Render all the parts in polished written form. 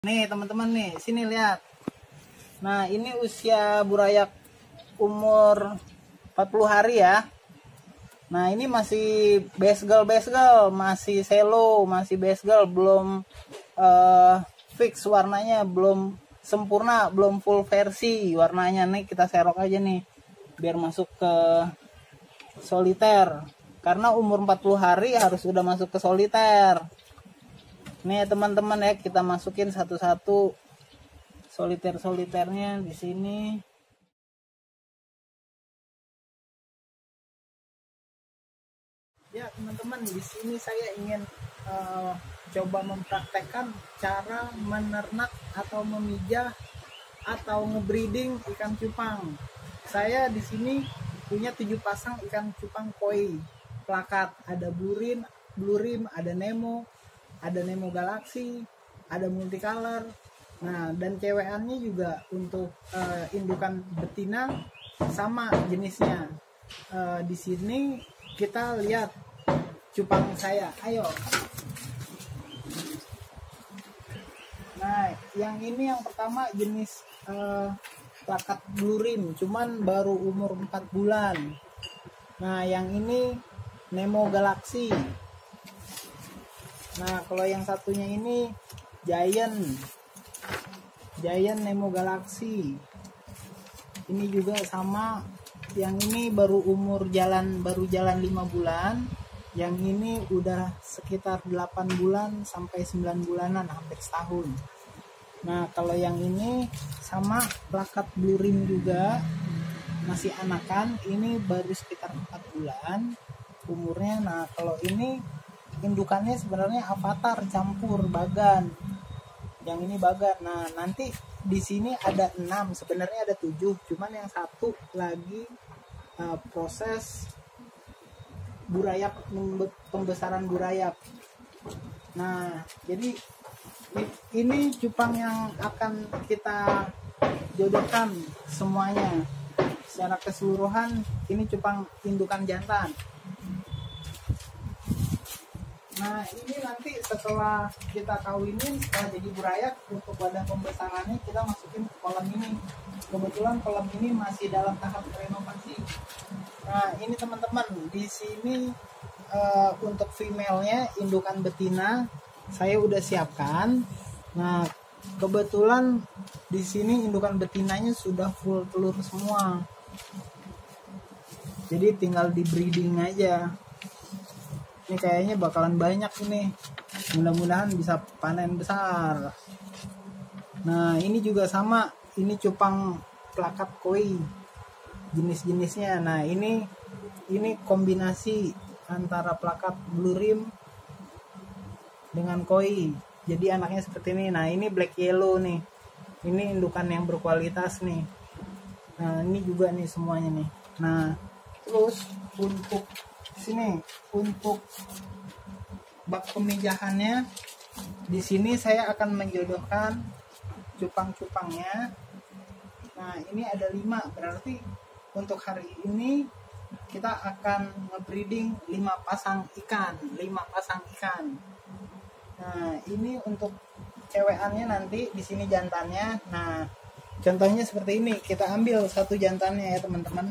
Nih teman-teman nih, sini lihat. Nah ini usia burayak umur 40 hari ya. Nah ini masih basgal, masih selo, masih basgal, belum fix warnanya, belum sempurna, belum full versi warnanya. Nih kita serok aja nih, biar masuk ke soliter. Karena umur 40 hari harus udah masuk ke soliter. Nih teman-teman ya, kita masukin satu-satu soliter-soliternya di sini. Ya teman-teman, di sini saya ingin coba mempraktekkan cara menernak atau memijah atau ngebreeding ikan cupang. Saya di sini punya 7 pasang ikan cupang koi plakat. Ada blue rim, ada Nemo, ada Nemo Galaxy, ada multicolor. Nah, dan cewekannya juga untuk indukan betina sama jenisnya. Di sini kita lihat cupang saya. Ayo. Nah, yang ini yang pertama jenis plakat blue rim, cuman baru umur 4 bulan. Nah, yang ini Nemo Galaxy. Nah, kalau yang satunya ini Giant Nemo Galaxy. Ini juga sama. Yang ini baru jalan 5 bulan. Yang ini udah sekitar 8 bulan sampai 9 bulanan, hampir setahun. Nah, kalau yang ini sama plakat blue rim juga, masih anakan. Ini baru sekitar 4 bulan umurnya. Nah, kalau ini indukannya sebenarnya avatar campur bagan. Yang ini bagan. Nah, nanti di sini ada 6, sebenarnya ada 7, cuman yang satu lagi proses burayak, pembesaran burayak. Nah, jadi ini cupang yang akan kita jodohkan semuanya. Secara keseluruhan ini cupang indukan jantan. Nah, ini nanti setelah kita kawinin, setelah jadi burayak, untuk wadah pembesarannya kita masukin ke kolam ini. Kebetulan kolam ini masih dalam tahap renovasi. Nah, ini teman-teman, di sini untuk female-nya, indukan betina, saya udah siapkan. Nah, kebetulan di sini indukan betinanya sudah full telur semua. Jadi tinggal di breeding aja. Ini kayaknya bakalan banyak ini. Mudah-mudahan bisa panen besar. Nah, ini juga sama. Ini cupang plakat koi. Jenis-jenisnya. Nah, ini kombinasi antara plakat blue rim dengan koi. Jadi anaknya seperti ini. Nah, ini black yellow nih. Ini indukan yang berkualitas nih. Nah, ini juga nih semuanya nih. Nah, terus untuk sini, untuk bak pemijahannya, di sini saya akan menjodohkan cupang-cupangnya. Nah, ini ada 5, berarti untuk hari ini kita akan ngebreeding 5 pasang ikan. Nah, ini untuk cewekannya nanti di sini jantannya. Nah, contohnya seperti ini. Kita ambil satu jantannya ya, teman-teman.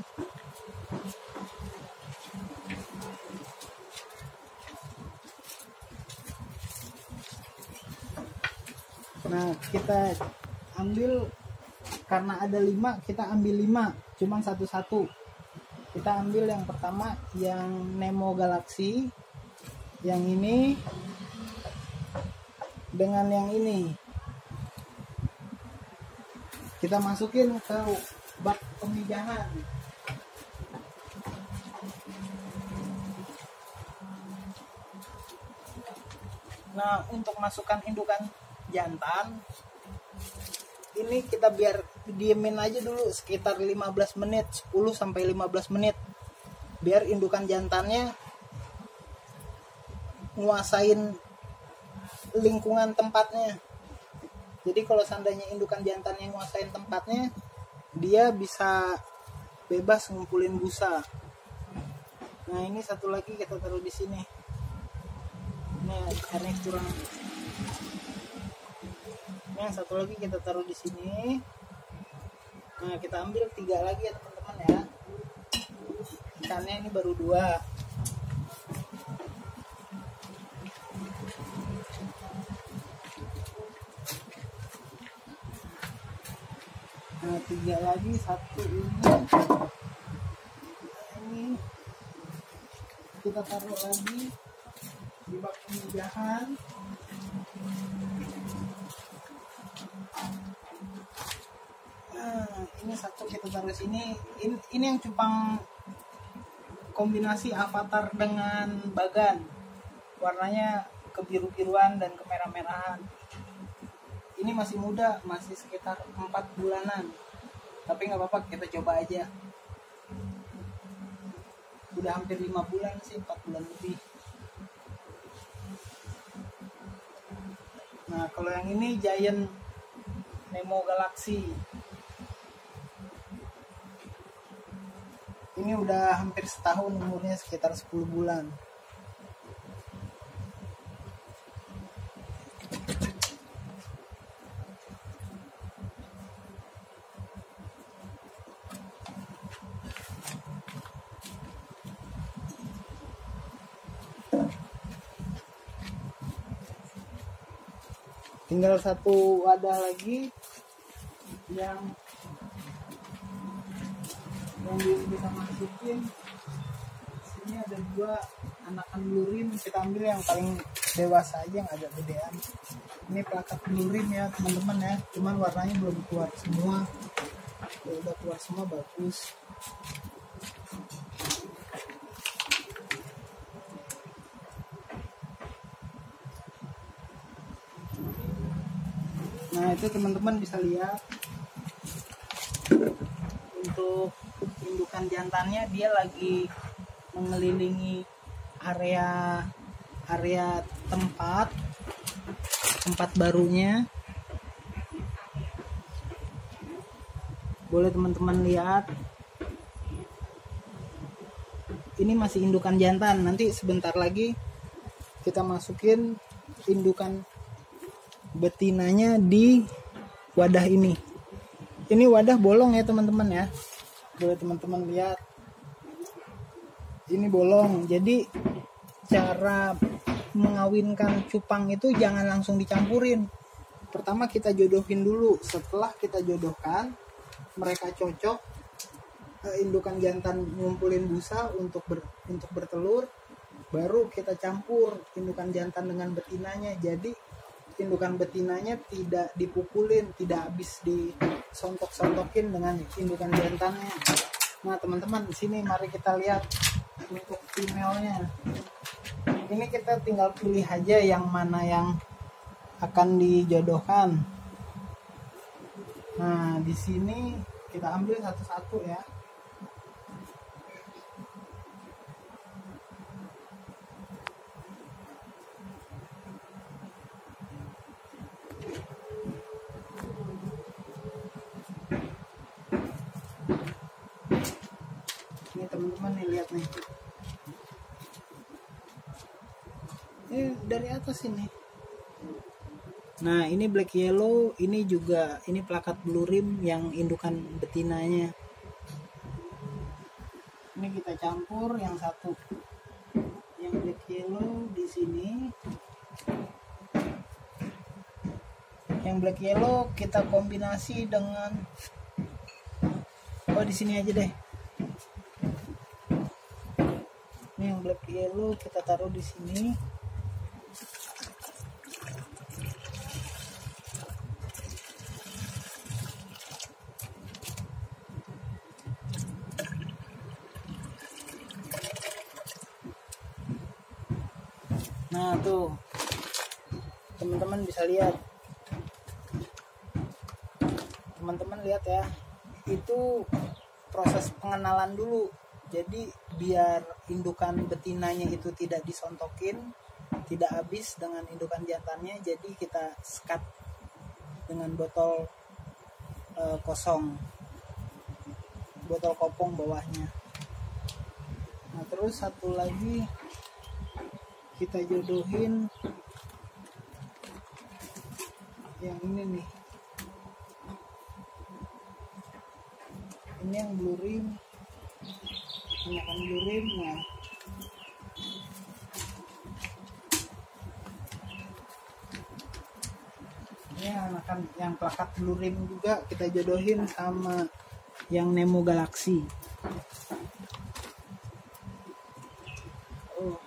Nah, kita ambil, karena ada 5, kita ambil 5, cuman satu-satu. Kita ambil yang pertama, yang Nemo Galaxy, yang ini dengan yang ini. Kita masukin ke bak pemijahan. Nah, untuk masukkan indukan jantan, ini kita biar diemin aja dulu sekitar 15 menit, 10 sampai 15 menit, biar indukan jantannya nguasain lingkungan tempatnya. Jadi kalau seandainya indukan jantannya nguasain tempatnya, dia bisa bebas ngumpulin busa. Nah, ini satu lagi kita taruh di sini. Ini airnya kurang. Yang satu lagi kita taruh di sini. Nah, kita ambil 3 lagi ya teman-teman ya. Ikannya ini baru 2. Nah, 3 lagi, 1 ini kita taruh lagi di bak pemijahan. Nah, ini 1 kita taruh sini. Ini yang cupang kombinasi avatar dengan bagan, warnanya kebiru-biruan dan kemerah-merahan. Ini masih muda, masih sekitar 4 bulanan, tapi nggak apa-apa, kita coba aja. Udah hampir 5 bulan sih, 4 bulan lebih. Nah, kalau yang ini Giant Nemo Galaxy, ini udah hampir setahun, umurnya sekitar 10 bulan. Tinggal 1 wadah lagi yang bisa masukin. Sini ada 2 anakan blurim, kita ambil yang paling dewasa aja, yang agak gedean. Ini plakat blurim ya teman-teman ya, cuman warnanya belum keluar semua. Ya, udah keluar semua, bagus. Nah, itu teman-teman bisa lihat untuk indukan jantannya, dia lagi mengelilingi area tempat barunya. Boleh teman-teman lihat, ini masih indukan jantan. Nanti sebentar lagi kita masukin indukan betinanya di wadah ini. Ini wadah bolong ya teman-teman ya. Boleh teman-teman lihat. Ini bolong. Jadi cara mengawinkan cupang itu jangan langsung dicampurin. Pertama kita jodohin dulu. Setelah kita jodohkan, mereka cocok, indukan jantan ngumpulin busa untuk bertelur, baru kita campur indukan jantan dengan betinanya. Jadi indukan betinanya tidak dipukulin, tidak habis disontok-sontokin dengan indukan jantannya. Nah teman-teman, di sini mari kita lihat untuk female-nya. Ini kita tinggal pilih aja yang mana yang akan dijodohkan. Nah di sini kita ambil satu-satu ya. Ini teman-teman nih, lihat nih. Ini dari atas ini. Nah ini black yellow, ini juga ini plakat blue rim yang indukan betinanya. Ini kita campur yang satu, yang black yellow di sini. Yang black yellow kita kombinasi dengan, di sini aja deh. Ini yang black yellow kita taruh di sini. Nah tuh teman-teman bisa lihat, teman-teman lihat ya, itu proses pengenalan dulu. Jadi biar indukan betinanya itu tidak disontokin, tidak habis dengan indukan jantannya, jadi kita sekat dengan botol kosong, botol kopong bawahnya. Nah terus satu lagi kita jodohin yang ini nih, ini yang blue rim, kebanyakan blue rim ya. Ini anakan yang plakat blue rim juga kita jodohin sama yang Nemo Galaxy. Oh,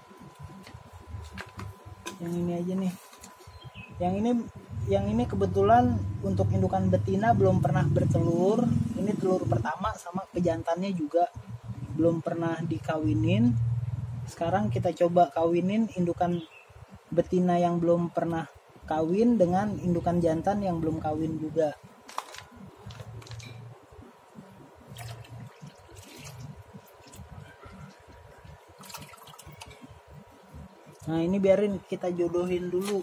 yang ini aja nih. Yang ini kebetulan untuk indukan betina belum pernah bertelur. Ini telur pertama, sama pejantannya juga belum pernah dikawinin. Sekarang kita coba kawinin indukan betina yang belum pernah kawin dengan indukan jantan yang belum kawin juga. Nah, ini biarin kita jodohin dulu.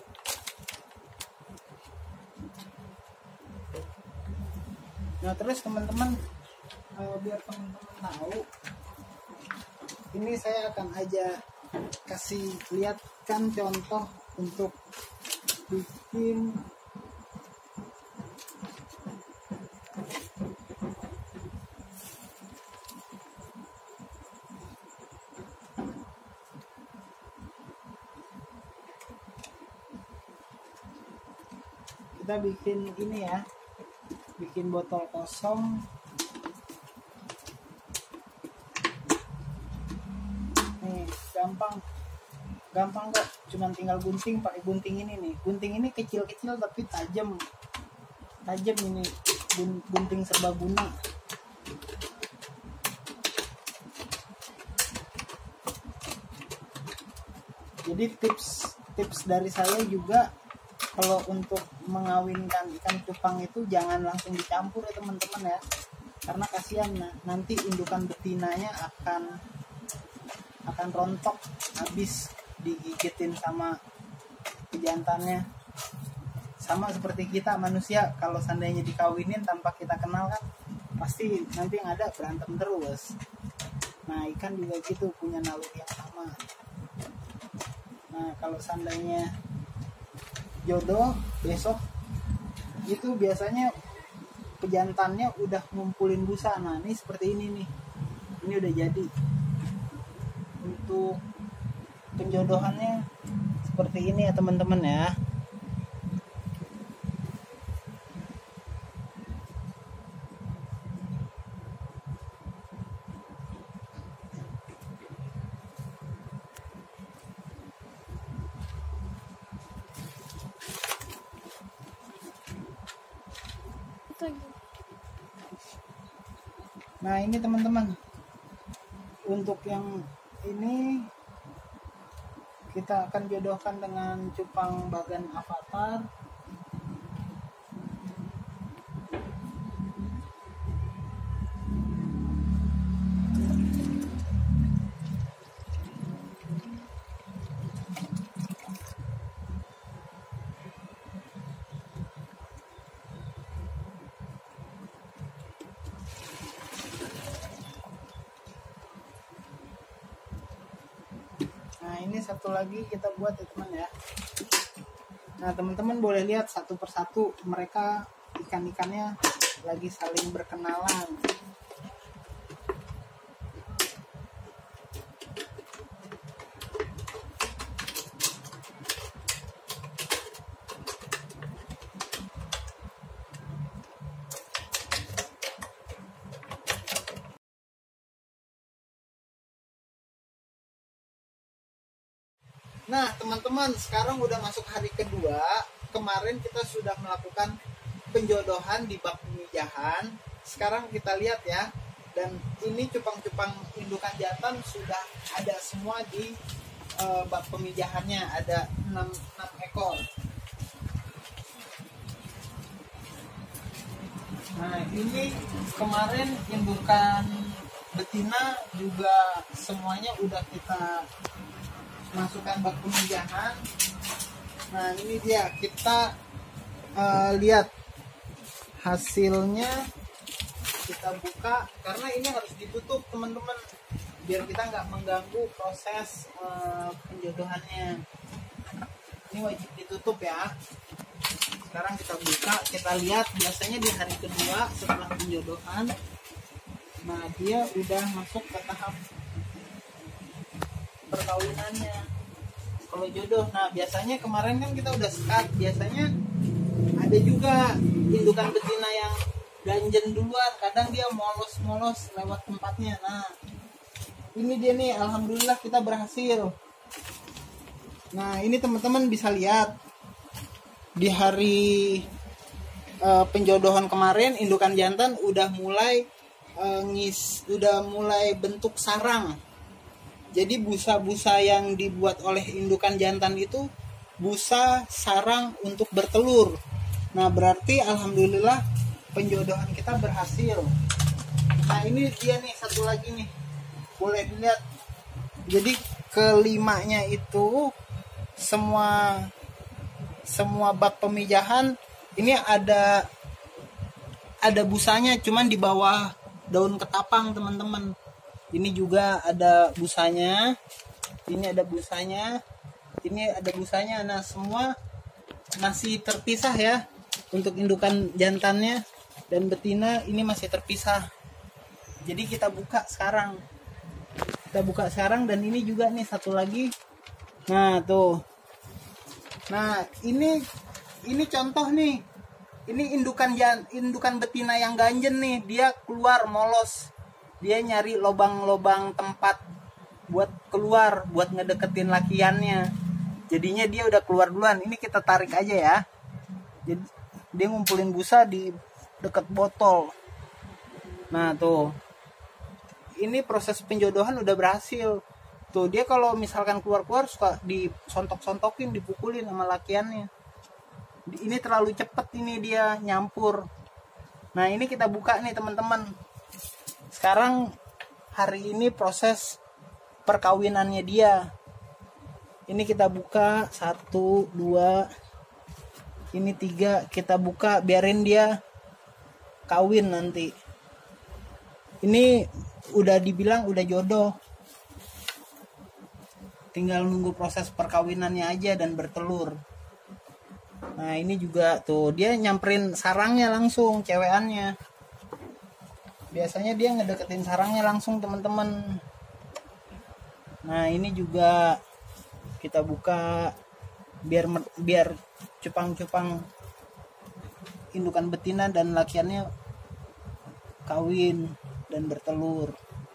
Nah, terus teman-teman, biar teman-teman tahu, ini saya akan aja kasih lihatkan contoh untuk bikin ini ya, bikin botol kosong. Nih, gampang kok, cuman tinggal gunting pakai gunting ini nih. Gunting ini kecil-kecil tapi tajam ini, gunting serbaguna. Jadi tips dari saya juga, kalau untuk mengawinkan ikan cupang itu jangan langsung dicampur ya teman-teman ya, karena kasihan nanti indukan betinanya akan rontok habis digigitin sama pejantannya. Sama seperti kita manusia, kalau seandainya dikawinin tanpa kita kenal kan pasti nanti yang ada berantem terus. Nah, ikan juga gitu, punya naluri yang sama. Nah, kalau seandainya jodoh besok itu biasanya pejantannya udah ngumpulin busa. Nah, ini seperti ini nih, ini udah jadi. Untuk penjodohannya seperti ini ya teman-teman ya. Nah, ini teman-teman, untuk yang ini kita akan jodohkan dengan cupang bagan avatar. Nah, ini satu lagi kita buat ya teman ya. Nah, teman-teman boleh lihat satu persatu mereka ikan-ikannya lagi saling berkenalan. Nah, teman-teman, sekarang udah masuk hari kedua. Kemarin kita sudah melakukan penjodohan di bak pemijahan. Sekarang kita lihat ya. Dan ini cupang-cupang indukan jantan sudah ada semua di bak pemijahannya. Ada 6 ekor. Nah, ini kemarin indukan betina juga semuanya udah kita masukkan bak pemijahan. Nah, ini dia, kita lihat hasilnya. Kita buka, karena ini harus ditutup teman-teman, biar kita nggak mengganggu proses penjodohannya. Ini wajib ditutup ya. sekarang kita buka, kita lihat biasanya di hari kedua setelah penjodohan. Nah, dia udah masuk ke tahap perkawinannya. Kalau jodoh, nah biasanya kemarin kan kita udah sekat, biasanya ada juga indukan betina yang ganjen duluan, kadang dia molos-molos lewat tempatnya. Nah, ini dia nih, alhamdulillah kita berhasil. Nah, ini teman-teman bisa lihat di hari penjodohan kemarin, indukan jantan udah mulai udah mulai bentuk sarang. Jadi busa-busa yang dibuat oleh indukan jantan itu busa sarang untuk bertelur. Nah, berarti alhamdulillah penjodohan kita berhasil. Nah, ini dia nih, satu lagi nih, boleh dilihat. Jadi kelimanya itu semua bak pemijahan ini ada busanya, cuman di bawah daun ketapang, teman-teman. Ini juga ada busanya, ini ada busanya, ini ada busanya. Nah, semua masih terpisah ya. Untuk indukan jantannya dan betina ini masih terpisah. Jadi kita buka sekarang. Dan ini juga nih satu lagi. Nah, tuh. Nah, ini contoh nih. Ini indukan betina yang ganjen nih, dia keluar molos. Dia nyari lobang-lobang tempat buat keluar, buat ngedeketin lakiannya. Jadinya dia udah keluar duluan. Ini kita tarik aja ya. Jadi dia ngumpulin busa di deket botol. Nah, tuh. Ini proses penjodohan udah berhasil. Tuh, dia kalau misalkan keluar-keluar suka disontok-sontokin, dipukulin sama lakiannya. Ini terlalu cepet, ini dia nyampur. Nah, ini kita buka nih teman-teman. Sekarang hari ini proses perkawinannya dia. Ini kita buka 1, 2, ini 3, kita buka, biarin dia kawin nanti. Ini udah dibilang udah jodoh. Tinggal nunggu proses perkawinannya aja dan bertelur. Nah, ini juga tuh dia nyamperin sarangnya langsung, cewekannya. Biasanya dia ngedeketin sarangnya langsung, teman-teman. Nah, ini juga kita buka biar cupang-cupang indukan betina dan lakiannya kawin dan bertelur.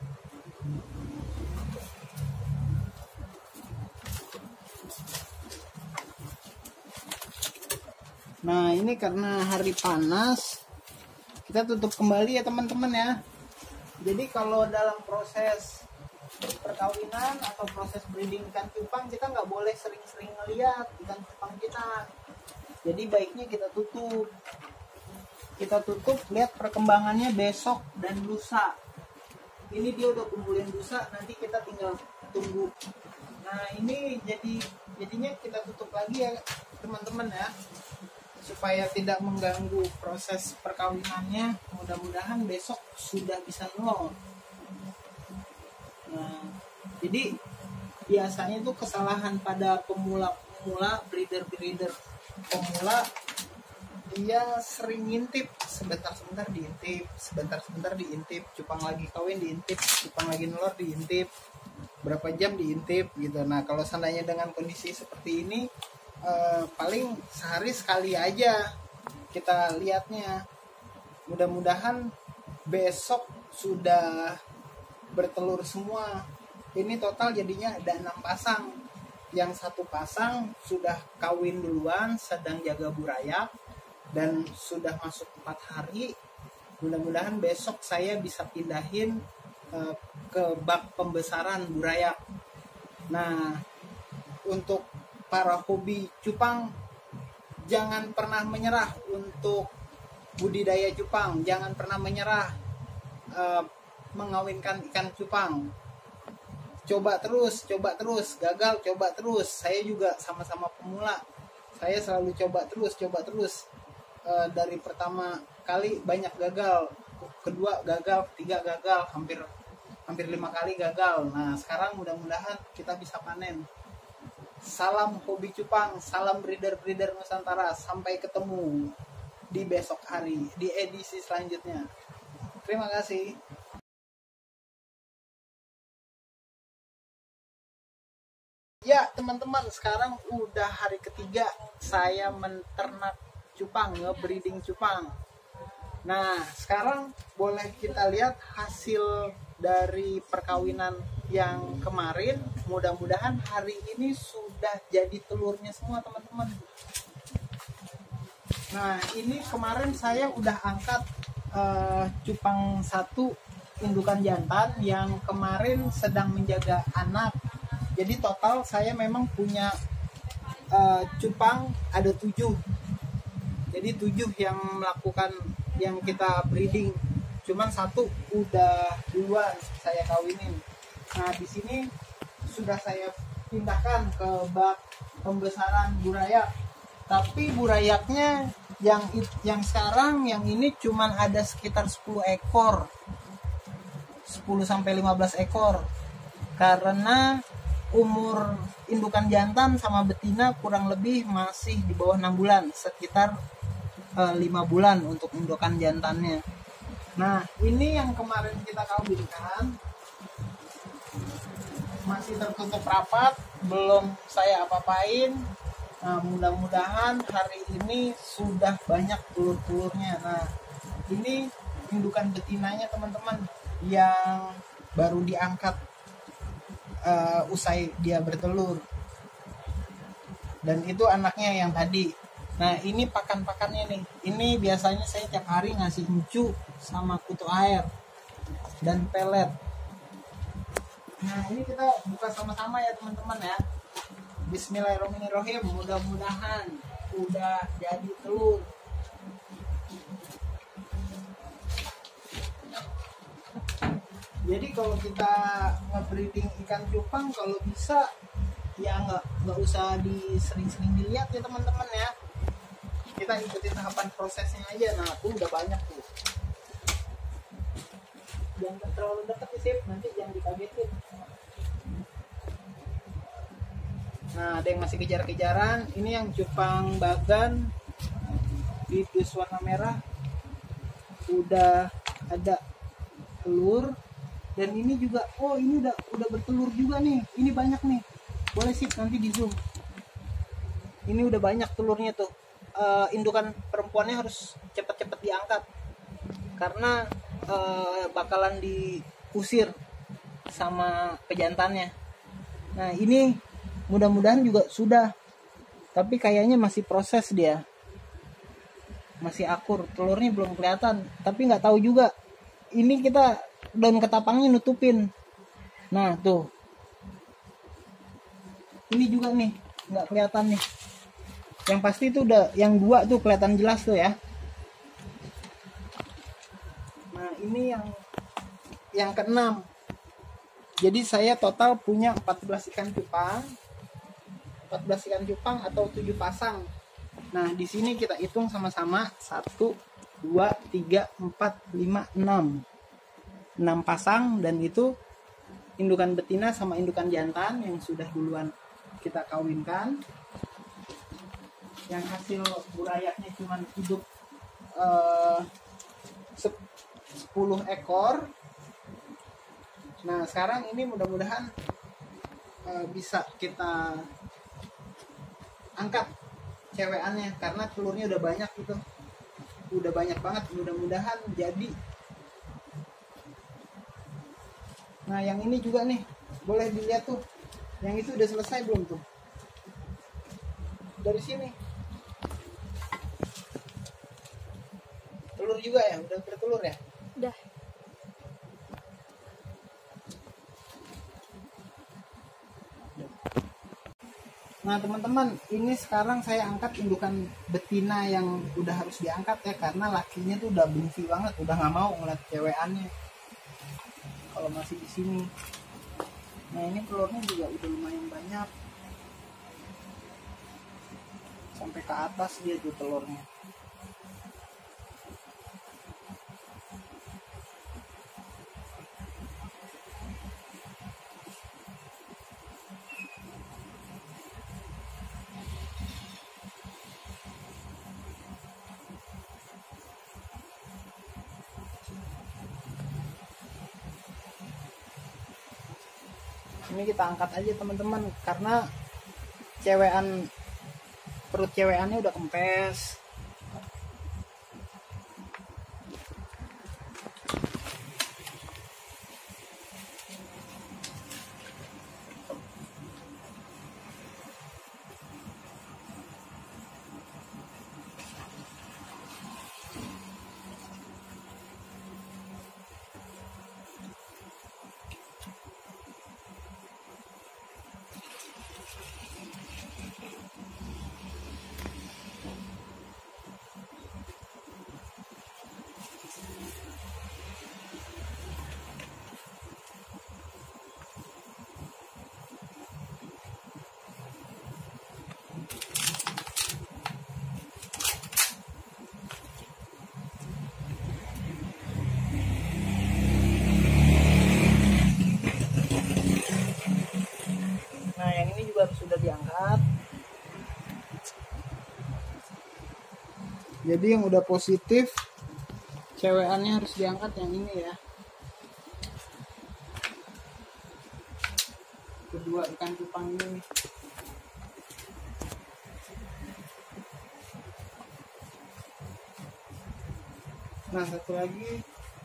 Nah, ini karena hari panas, kita tutup kembali ya teman-teman ya. Jadi kalau dalam proses perkawinan atau proses breeding ikan cupang, kita nggak boleh sering-sering ngeliat ikan cupang kita. Jadi baiknya kita tutup. Lihat perkembangannya besok dan lusa. Ini dia udah kumpulin busa, nanti kita tinggal tunggu. Nah, ini jadinya kita tutup lagi ya teman-teman ya, supaya tidak mengganggu proses perkawinannya. Mudah-mudahan besok sudah bisa nol. Nah, jadi biasanya itu kesalahan pada pemula breeder pemula, dia sering ngintip, sebentar diintip, cupang lagi kawin diintip, cupang lagi nelor diintip, berapa jam diintip gitu. Nah, kalau seandainya dengan kondisi seperti ini, paling sehari sekali aja kita lihatnya. Mudah-mudahan besok sudah bertelur semua. Ini total jadinya ada 6 pasang. Yang 1 pasang sudah kawin duluan, sedang jaga burayak dan sudah masuk 4 hari. Mudah-mudahan besok saya bisa pindahin ke bak pembesaran burayak. Nah, untuk para hobi cupang, jangan pernah menyerah untuk budidaya cupang. Jangan pernah menyerah mengawinkan ikan cupang. Coba terus, gagal coba terus. Saya juga sama-sama pemula, saya selalu coba terus. Dari pertama kali banyak gagal, kedua gagal, ketiga gagal, hampir 5 kali gagal. Nah, sekarang mudah-mudahan kita bisa panen. salam hobi cupang, salam breeder-breeder Nusantara. Sampai ketemu di besok hari, di edisi selanjutnya. Terima kasih. Ya teman-teman, sekarang udah hari ketiga saya menternak cupang, nge-breeding cupang. Nah sekarang boleh kita lihat hasil dari perkawinan yang kemarin. Mudah-mudahan hari ini sudah jadi telurnya semua teman-teman. Nah ini kemarin saya udah angkat cupang satu indukan jantan yang kemarin sedang menjaga anak. Jadi total saya memang punya cupang ada 7. Jadi 7 yang melakukan yang kita breeding. Cuman satu udah duluan saya kawinin. Nah di sini sudah saya pindahkan ke bak pembesaran burayak. Tapi burayaknya yang sekarang yang ini cuman ada sekitar 10 ekor. 10 sampai 15 ekor. Karena umur indukan jantan sama betina kurang lebih masih di bawah 6 bulan, sekitar 5 bulan untuk indukan jantannya. Nah ini yang kemarin kita kawinkan masih tertutup rapat, belum saya apa-apain. Nah mudah-mudahan hari ini sudah banyak telur-telurnya. Nah ini indukan betinanya teman-teman yang baru diangkat usai dia bertelur, dan itu anaknya yang tadi. Nah ini pakan-pakannya nih, ini biasanya saya tiap hari ngasih encu sama kutu air dan pelet. Nah ini kita buka sama-sama ya teman-teman ya. Bismillahirrahmanirrahim. Mudah-mudahan udah jadi telur. Jadi kalau kita nge-breeding ikan cupang, kalau bisa ya nggak usah sering-sering dilihat ya teman-teman ya. Kita ikutin tahapan prosesnya aja. Nah tuh udah banyak tuh. Jangan terlalu dekat sih, nanti jangan dikagetin. Nah ada yang masih kejar-kejaran. Ini yang cupang bagan bibis warna merah udah ada telur. Dan ini juga, oh ini udah bertelur juga nih. Ini banyak nih. Boleh sih nanti di zoom. Ini udah banyak telurnya tuh. Indukan perempuannya harus cepat-cepat diangkat. Karena bakalan diusir sama pejantannya. Nah ini mudah-mudahan juga sudah. Tapi kayaknya masih proses dia. Masih akur. Telurnya belum kelihatan. Tapi nggak tahu juga. Ini kita daun ketapangnya nutupin. Nah tuh ini juga nih nggak kelihatan nih. Yang pasti itu udah yang 2 tuh kelihatan jelas tuh ya. Nah ini yang ke-6. Jadi saya total punya 14 ikan cupang. 14 ikan cupang atau 7 pasang. Nah di sini kita hitung sama-sama 1 2 3 4 5 6 pasang, dan itu indukan betina sama indukan jantan yang sudah duluan kita kawinkan. Yang hasil burayaknya cuma hidup 10 ekor. Nah sekarang ini mudah-mudahan bisa kita angkat cewekannya karena telurnya udah banyak gitu. Udah banyak banget, mudah-mudahan jadi. Nah yang ini juga nih boleh dilihat tuh, yang itu udah selesai belum tuh dari sini. Telur juga ya, udah bertelur ya. Udah. Nah teman-teman, ini sekarang saya angkat indukan betina yang udah harus diangkat ya, karena lakinya tuh udah benci banget, udah nggak mau ngeliat cewekannya kalau masih di sini. Nah ini telurnya juga udah lumayan banyak, sampai ke atas dia tuh telurnya. Ini kita angkat aja teman-teman, karena cewekan, perut cewekannya udah kempes. Nah yang ini juga sudah diangkat. Jadi yang udah positif cewekannya harus diangkat, yang ini ya. Kedua ikan cupang ini. Nah satu lagi.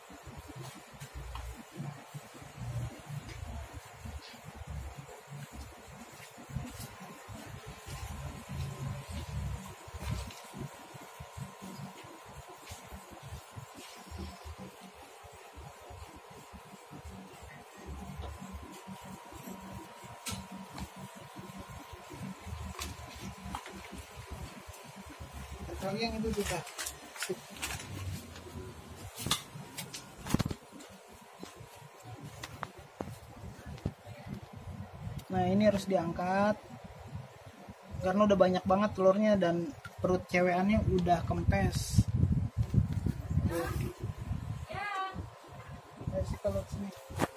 Satu lagi yang itu juga. Nah ini harus diangkat karena udah banyak banget telurnya dan perut cewekannya udah kempes. Ayo sih kalau sini.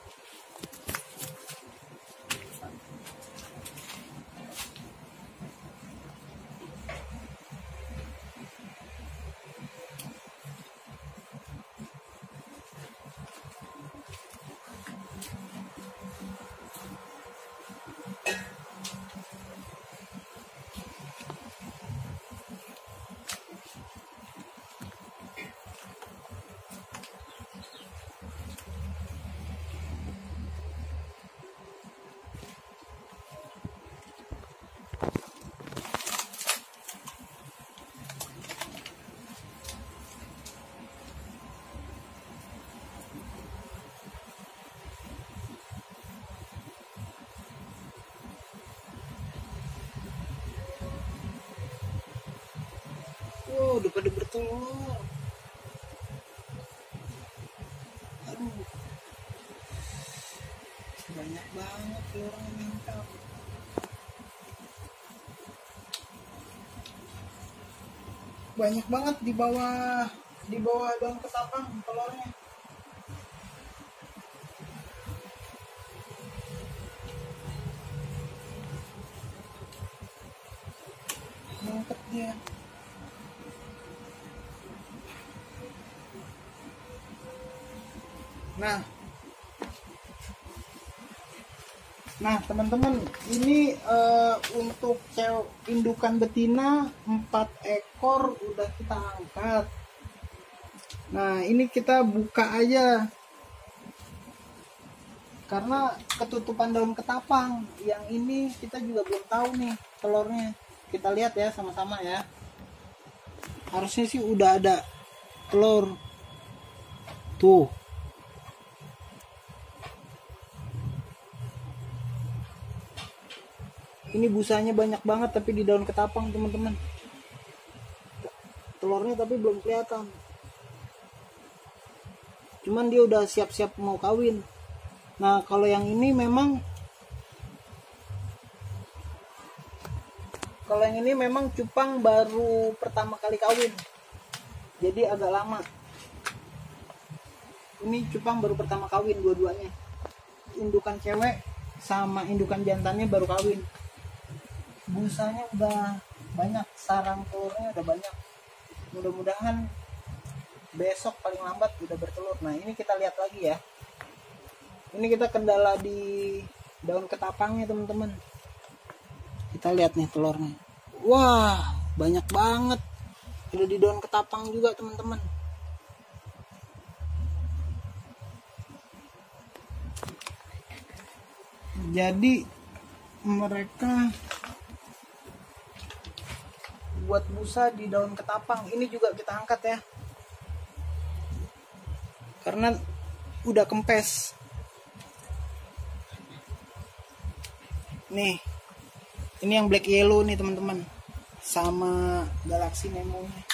Wow, udah pada bertelur. Aduh, banyak banget telurnya, mantap. Banyak banget di bawah daun ketapang telurnya. Mantap dia. Nah teman-teman, ini untuk indukan betina 4 ekor udah kita angkat. Nah ini kita buka aja karena ketutupan daun ketapang. Yang ini kita juga belum tahu nih telurnya. Kita lihat ya sama-sama ya. Harusnya sih udah ada telur tuh. Ini busanya banyak banget tapi di daun ketapang teman-teman. Telurnya tapi belum kelihatan. Cuman dia udah siap-siap mau kawin. Nah kalau yang ini memang cupang baru pertama kali kawin. Jadi agak lama. Ini cupang baru pertama kawin dua-duanya. Indukan cewek sama indukan jantannya baru kawin. Busanya udah banyak, sarang telurnya udah banyak. Mudah-mudahan besok paling lambat udah bertelur. Nah ini kita lihat lagi ya. Ini kita kendala di daun ketapangnya teman-teman. Kita lihat nih telurnya. Wah, banyak banget. Udah di daun ketapang juga teman-teman. Jadi mereka buat busa di daun ketapang. Ini juga kita angkat ya, karena udah kempes. Nih, ini yang black yellow nih teman-teman, sama Galaxy Nemo-nya.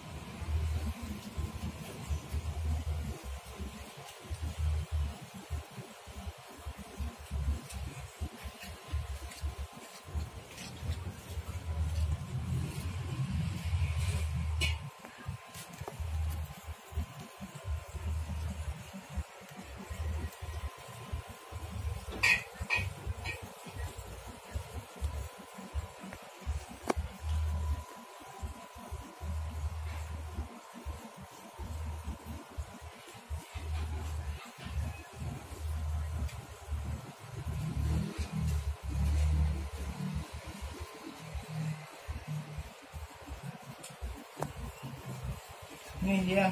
Ini dia.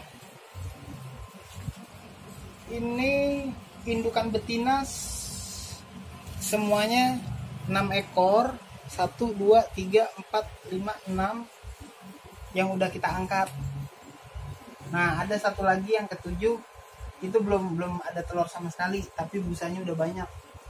Ini indukan betina semuanya 6 ekor. 1, 2, 3, 4, 5, 6 yang udah kita angkat. Nah, ada satu lagi yang ketujuh. Itu belum ada telur sama sekali, tapi busanya udah banyak.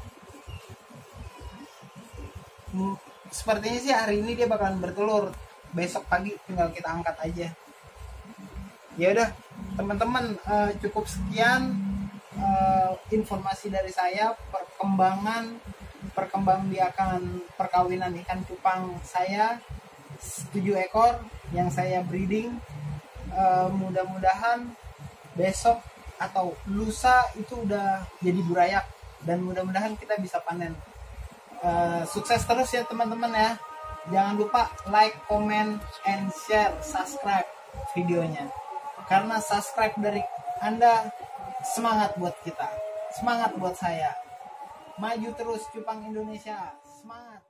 Sepertinya sih hari ini dia bakalan bertelur. Besok pagi tinggal kita angkat aja. Ya udah teman-teman, cukup sekian informasi dari saya perkembangbiakan perkawinan ikan cupang saya 7 ekor yang saya breeding. Mudah-mudahan besok atau lusa itu udah jadi burayak dan mudah-mudahan kita bisa panen. Sukses terus ya teman-teman ya. Jangan lupa like, comment, and share, subscribe videonya. Karena subscribe dari Anda semangat buat kita, semangat buat saya. Maju terus cupang Indonesia, semangat.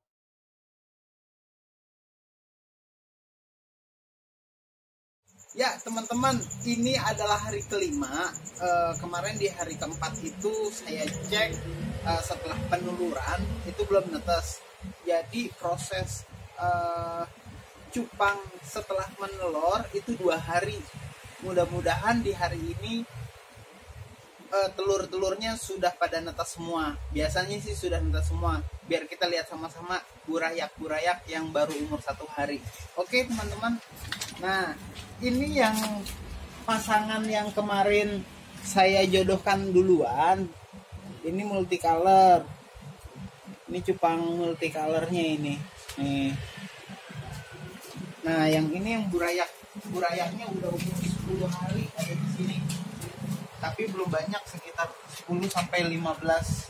Ya teman-teman, ini adalah hari kelima. Kemarin di hari keempat itu saya cek, setelah penuluran itu belum netes. Jadi proses cupang setelah menelur itu 2 hari. Mudah-mudahan di hari ini telur-telurnya sudah pada netas semua. Biasanya sih sudah netas semua. Biar kita lihat sama-sama burayak-burayak yang baru umur 1 hari. Oke teman-teman. Nah, ini yang pasangan yang kemarin saya jodohkan duluan. Ini multicolor. Ini cupang multicolornya ini. Nih. Nah, yang ini yang burayaknya udah umur 10 hari ada di sini. Tapi belum banyak, sekitar 10 sampai 15.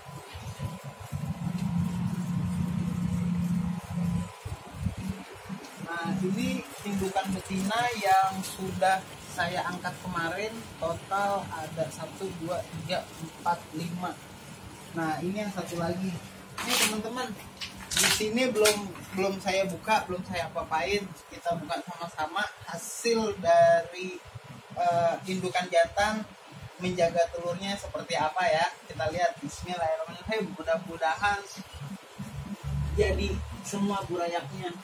Nah, ini indukan betina yang sudah saya angkat kemarin, total ada 1, 2, 3, 4, 5. Nah, ini yang satu lagi. Ini teman-teman, di sini belum saya buka, belum saya apa-apain. Kita buka sama-sama hasil dari indukan jantan menjaga telurnya seperti apa ya. Kita lihat. Bismillahirrahmanirrahim. Mudah-mudahan jadi semua burayaknya.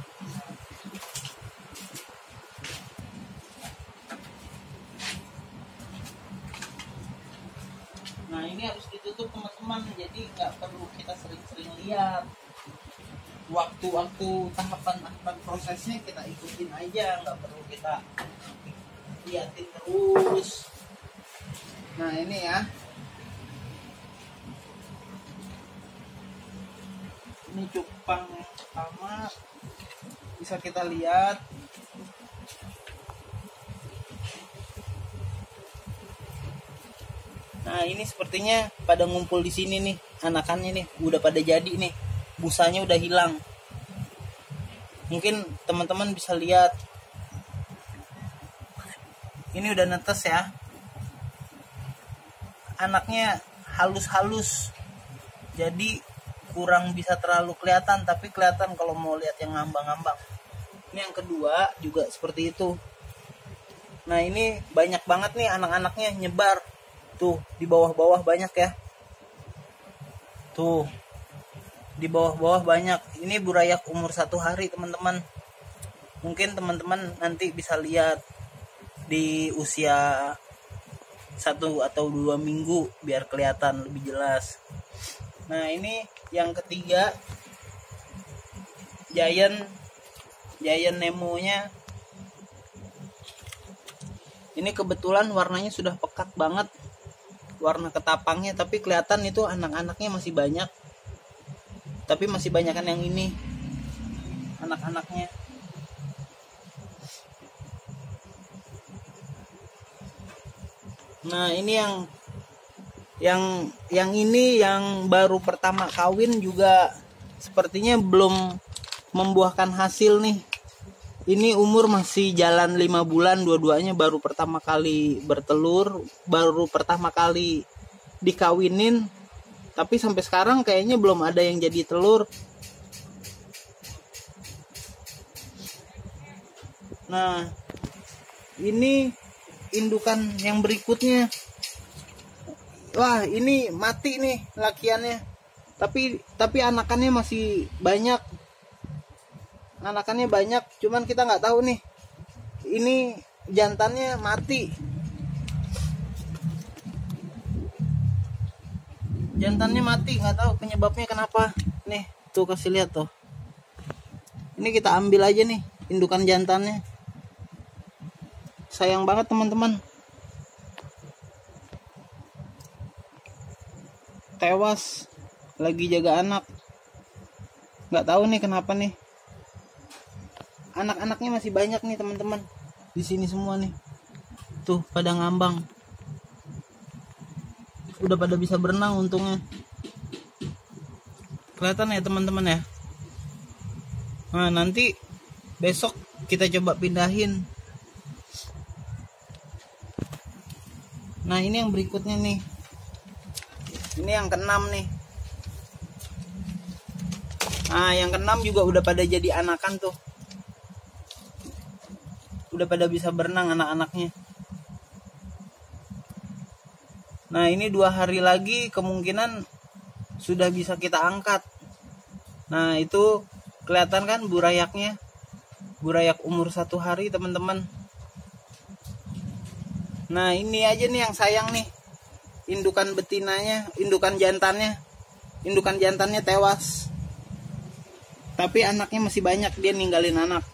Nah, ini harus ditutup teman-teman, jadi nggak perlu kita sering-sering lihat. Waktu-waktu tahapan prosesnya kita ikutin aja, nggak perlu kita liatin terus. Nah, ini ya, ini cupang yang pertama, bisa kita lihat. Nah, ini sepertinya pada ngumpul di sini nih, anakannya nih udah pada jadi nih, busanya udah hilang. Mungkin teman-teman bisa lihat, ini udah netes ya, anaknya halus-halus. jadi kurang bisa terlalu kelihatan, tapi kelihatan kalau mau lihat yang ngambang-ngambang. Ini yang kedua juga seperti itu. Nah ini banyak banget nih anak-anaknya nyebar. Tuh di bawah-bawah banyak ya. Tuh di bawah-bawah banyak. Ini burayak umur 1 hari teman-teman. Mungkin teman-teman nanti bisa lihat di usia 1 atau 2 minggu biar kelihatan lebih jelas. Nah ini yang ketiga, Giant Nemo-nya. Ini kebetulan warnanya sudah pekat banget, warna ketapangnya, tapi kelihatan itu anak-anaknya masih banyak. Tapi masih banyakan yang ini anak-anaknya. Nah ini yang ini yang baru pertama kawin juga sepertinya belum membuahkan hasil nih. Ini umur masih jalan 5 bulan, dua-duanya baru pertama kali bertelur, baru pertama kali dikawinin. Tapi sampai sekarang kayaknya belum ada yang jadi telur. Nah, ini indukan yang berikutnya. Wah, ini mati nih lakiannya. Tapi anakannya masih banyak. Anakannya banyak, cuman kita nggak tahu nih. Ini jantannya mati. Jantannya mati, nggak tahu penyebabnya kenapa. Nih, tuh kasih lihat tuh. Ini kita ambil aja nih indukan jantannya. Sayang banget teman-teman. Tewas lagi jaga anak. Nggak tahu nih kenapa nih. Anak-anaknya masih banyak nih teman-teman. Di sini semua nih. Tuh pada ngambang. Udah pada bisa berenang untungnya. Kelihatan ya teman-teman ya. Nah nanti besok kita coba pindahin. Nah ini yang berikutnya nih. Ini yang keenam nih. Nah yang keenam juga udah pada jadi anakan tuh. Udah pada bisa berenang anak-anaknya. Nah ini 2 hari lagi kemungkinan sudah bisa kita angkat. Nah itu kelihatan kan burayaknya. Burayak umur 1 hari teman-teman. Nah ini aja nih yang sayang nih. Indukan betinanya, indukan jantannya tewas. Tapi anaknya masih banyak, dia ninggalin anak.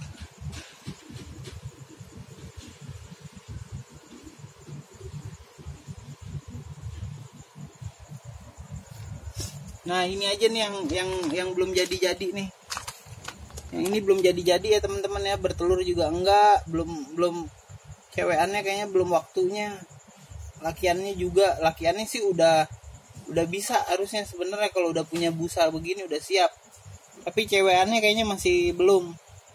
Nah ini aja nih yang belum jadi nih. Yang ini belum jadi ya teman-teman ya, bertelur juga enggak, belum cewekannya kayaknya belum waktunya. Lakiannya sih udah bisa harusnya sebenarnya, kalau udah punya busa begini udah siap. Tapi cewekannya kayaknya masih belum.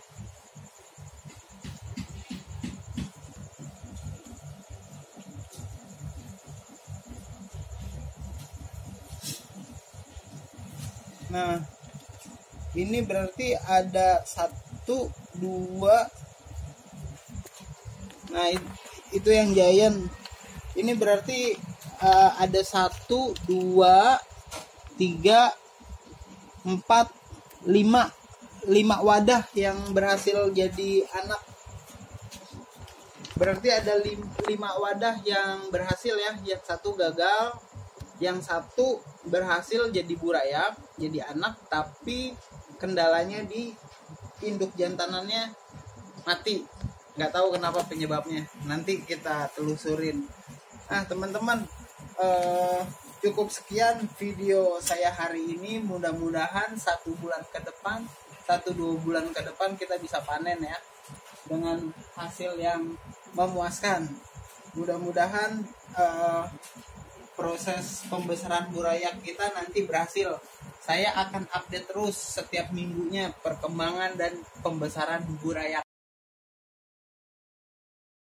Nah ini berarti ada 1, 2. Nah itu yang giant. Ini berarti ada 1, 2, 3, 4, 5 wadah yang berhasil jadi anak. Berarti ada 5 wadah yang berhasil ya. Yang 1 gagal, yang 1 berhasil jadi burayak, jadi anak, tapi kendalanya di induk jantanannya mati. Nggak tahu kenapa penyebabnya, nanti kita telusurin. Nah teman-teman, cukup sekian video saya hari ini. Mudah-mudahan 1-2 bulan ke depan kita bisa panen ya, dengan hasil yang memuaskan. Mudah-mudahan proses pembesaran burayak kita nanti berhasil. Saya akan update terus setiap minggunya perkembangan dan pembesaran burayak.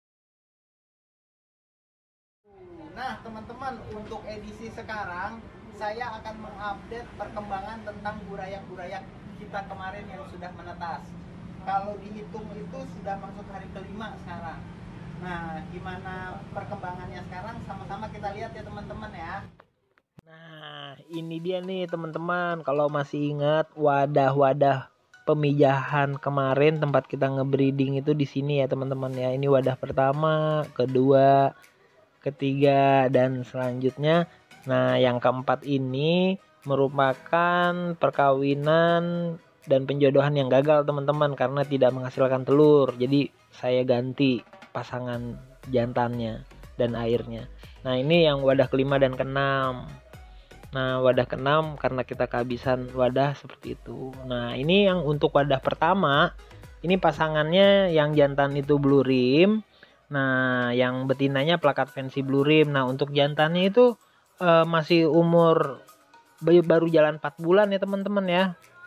Nah teman-teman, untuk edisi sekarang saya akan mengupdate perkembangan tentang burayak-burayak kita kemarin yang sudah menetas. Kalau dihitung itu sudah masuk hari kelima sekarang. Nah, gimana perkembangannya sekarang? Sama-sama kita lihat ya teman-teman ya. Nah, ini dia nih teman-teman. Kalau masih ingat wadah-wadah pemijahan kemarin tempat kita ngebreeding itu di sini ya teman-teman ya. Ini wadah pertama, kedua, ketiga, dan selanjutnya. Nah, yang keempat ini merupakan perkawinan dan penjodohan yang gagal teman-teman karena tidak menghasilkan telur. Jadi saya ganti pasangan jantannya dan airnya. Nah, ini yang wadah kelima dan keenam. Nah, wadah keenam karena kita kehabisan wadah seperti itu. Nah, ini yang untuk wadah pertama, ini pasangannya yang jantan itu blue rim. Nah, yang betinanya plakat fancy blue rim. Nah, untuk jantannya itu masih umur baru jalan 4 bulan ya teman-teman ya.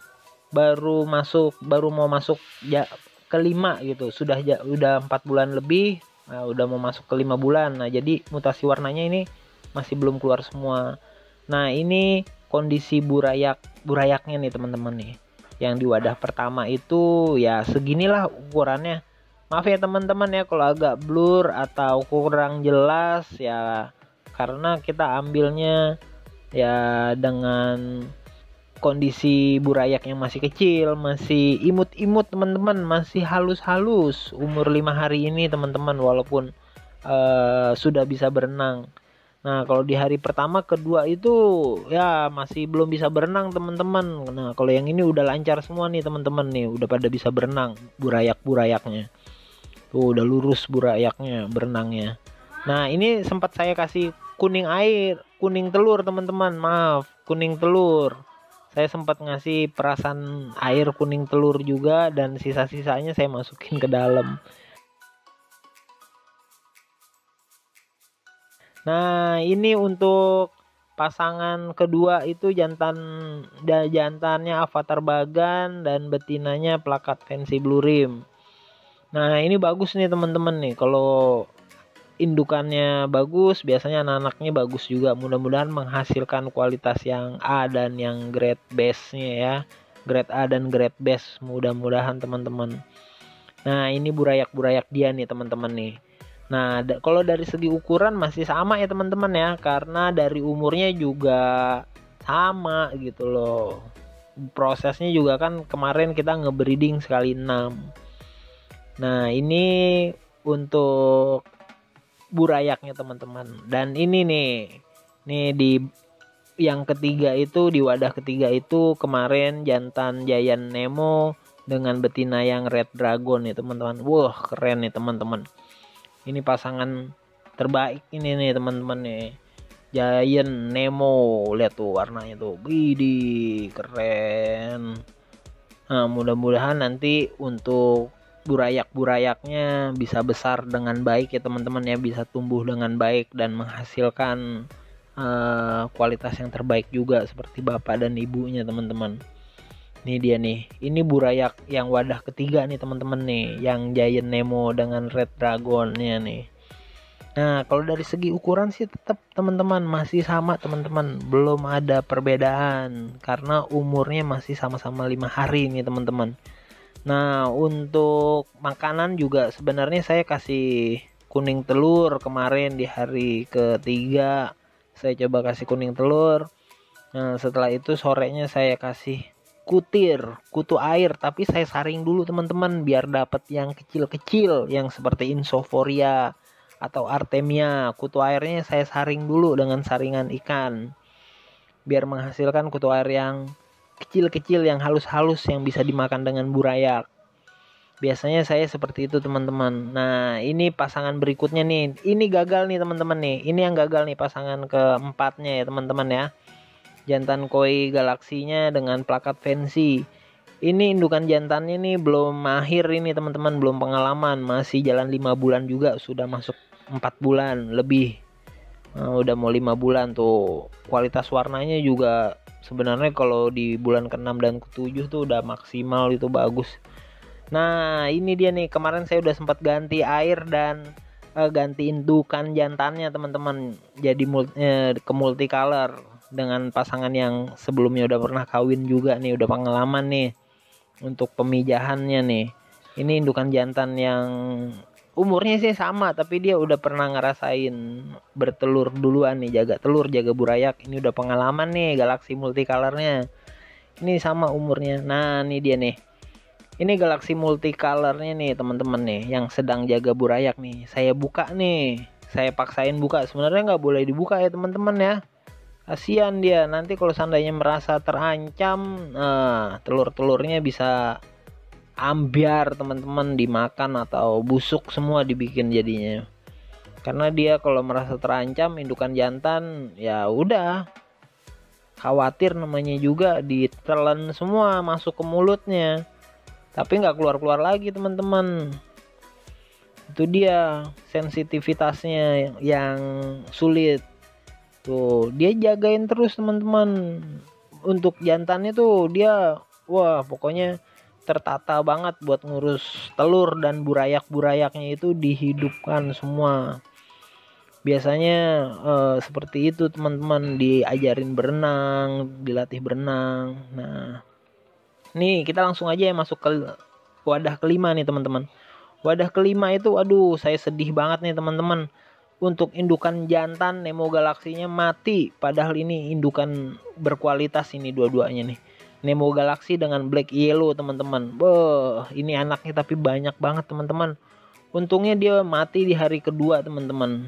Baru mau masuk ya kelima gitu. Udah 4 bulan lebih. Nah, udah mau masuk ke 5 bulan. Nah, jadi mutasi warnanya ini masih belum keluar semua. Nah, ini kondisi burayaknya nih teman-teman nih. Yang di wadah pertama itu ya seginilah ukurannya. Maaf ya teman-teman ya kalau agak blur atau kurang jelas ya, karena kita ambilnya ya dengan kondisi burayak yang masih kecil, masih imut-imut teman-teman, masih halus-halus, umur 5 hari ini teman-teman, walaupun sudah bisa berenang. Nah, kalau di hari pertama kedua itu ya masih belum bisa berenang teman-teman. Nah, kalau yang ini udah lancar semua nih teman-teman nih, udah pada bisa berenang burayak-burayaknya. Tuh udah lurus burayaknya berenangnya. Nah, ini sempat saya kasih kuning telur teman-teman, maaf, kuning telur. Saya sempat ngasih perasan air kuning telur juga, dan sisa-sisanya saya masukin ke dalam. Nah, ini untuk pasangan kedua itu jantannya avatar bagan dan betinanya plakat fancy blue rim. Nah, ini bagus nih teman-teman nih. Kalau indukannya bagus, biasanya anak-anaknya bagus juga. Mudah-mudahan menghasilkan kualitas yang A dan yang grade base-nya ya. Grade A dan grade base, mudah-mudahan teman-teman. Nah, ini burayak-burayak dia nih teman-teman nih. Nah, kalau dari segi ukuran masih sama ya teman-teman ya, karena dari umurnya juga sama gitu loh. Prosesnya juga kan kemarin kita ngebreeding sekali 6. Nah, ini untuk burayaknya teman-teman. Dan ini nih di yang ketiga itu, di wadah ketiga itu kemarin jantan Giant Nemo dengan betina yang Red Dragon nih teman-teman. Wah, keren nih teman-teman. Ini pasangan terbaik ini nih teman-teman nih. Giant Nemo, lihat tuh warnanya tuh. Widih, keren. Nah, mudah-mudahan nanti untuk burayak-burayaknya bisa besar dengan baik ya teman-teman ya, bisa tumbuh dengan baik dan menghasilkan kualitas yang terbaik juga seperti bapak dan ibunya teman-teman. Ini dia nih, ini burayak yang wadah ketiga nih teman-teman nih, yang Giant Nemo dengan Red Dragonnya nih. Nah, kalau dari segi ukuran sih tetap teman-teman masih sama teman-teman, belum ada perbedaan karena umurnya masih sama-sama 5 hari nih teman-teman. Nah, untuk makanan juga sebenarnya saya kasih kuning telur kemarin di hari ketiga. Saya coba kasih kuning telur. Nah, setelah itu sorenya saya kasih kutu air, tapi saya saring dulu teman-teman biar dapat yang kecil-kecil yang seperti Insophoria atau Artemia. Kutu airnya saya saring dulu dengan saringan ikan biar menghasilkan kutu air yang kecil-kecil, yang halus-halus, yang bisa dimakan dengan burayak. Biasanya saya seperti itu teman-teman. Nah, ini pasangan berikutnya nih. Ini gagal nih teman-teman nih. Ini yang gagal nih, pasangan keempatnya ya teman-teman ya. Jantan koi galaksinya dengan plakat fancy. Ini indukan jantannya nih belum mahir ini teman-teman, belum pengalaman, masih jalan 5 bulan juga, sudah masuk 4 bulan lebih. Nah, udah mau 5 bulan tuh. Kualitas warnanya juga sebenarnya kalau di bulan ke-6 dan ke-7 tuh udah maksimal, itu bagus. Nah, ini dia nih, kemarin saya udah sempat ganti air dan ganti indukan jantannya teman-teman, jadi ke multicolor dengan pasangan yang sebelumnya udah pernah kawin juga nih, udah pengalaman nih untuk pemijahannya nih. Ini indukan jantan yang umurnya sih sama, tapi dia udah pernah ngerasain bertelur duluan nih, jaga telur, jaga burayak. Ini udah pengalaman nih, galaksi multicolornya. Ini sama umurnya. Nah, ini dia nih. Ini galaksi multicolornya nih, teman-teman nih, yang sedang jaga burayak nih. Saya buka nih. Saya paksain buka. Sebenarnya nggak boleh dibuka ya, teman-teman ya. Kasihan dia. Nanti kalau seandainya merasa terancam, nah, telur-telurnya bisa ambiar teman-teman, dimakan atau busuk semua dibikin jadinya. Karena dia kalau merasa terancam indukan jantan, ya udah khawatir namanya juga, ditelan semua masuk ke mulutnya, tapi nggak keluar-keluar lagi teman-teman. Itu dia sensitivitasnya yang sulit tuh, dia jagain terus teman-teman. Untuk jantannya tuh dia wah pokoknya tertata banget buat ngurus telur, dan burayak-burayaknya itu dihidupkan semua. Biasanya seperti itu teman-teman, diajarin berenang, dilatih berenang. Nah, nih kita langsung aja ya masuk ke wadah kelima nih teman-teman. Wadah kelima itu aduh saya sedih banget nih teman-teman. Untuk indukan jantan Nemo galaksinya mati, padahal ini indukan berkualitas ini dua-duanya nih. Nemo Galaxy dengan Black Yellow teman-teman. Boh, ini anaknya tapi banyak banget teman-teman. Untungnya dia mati di hari kedua teman-teman.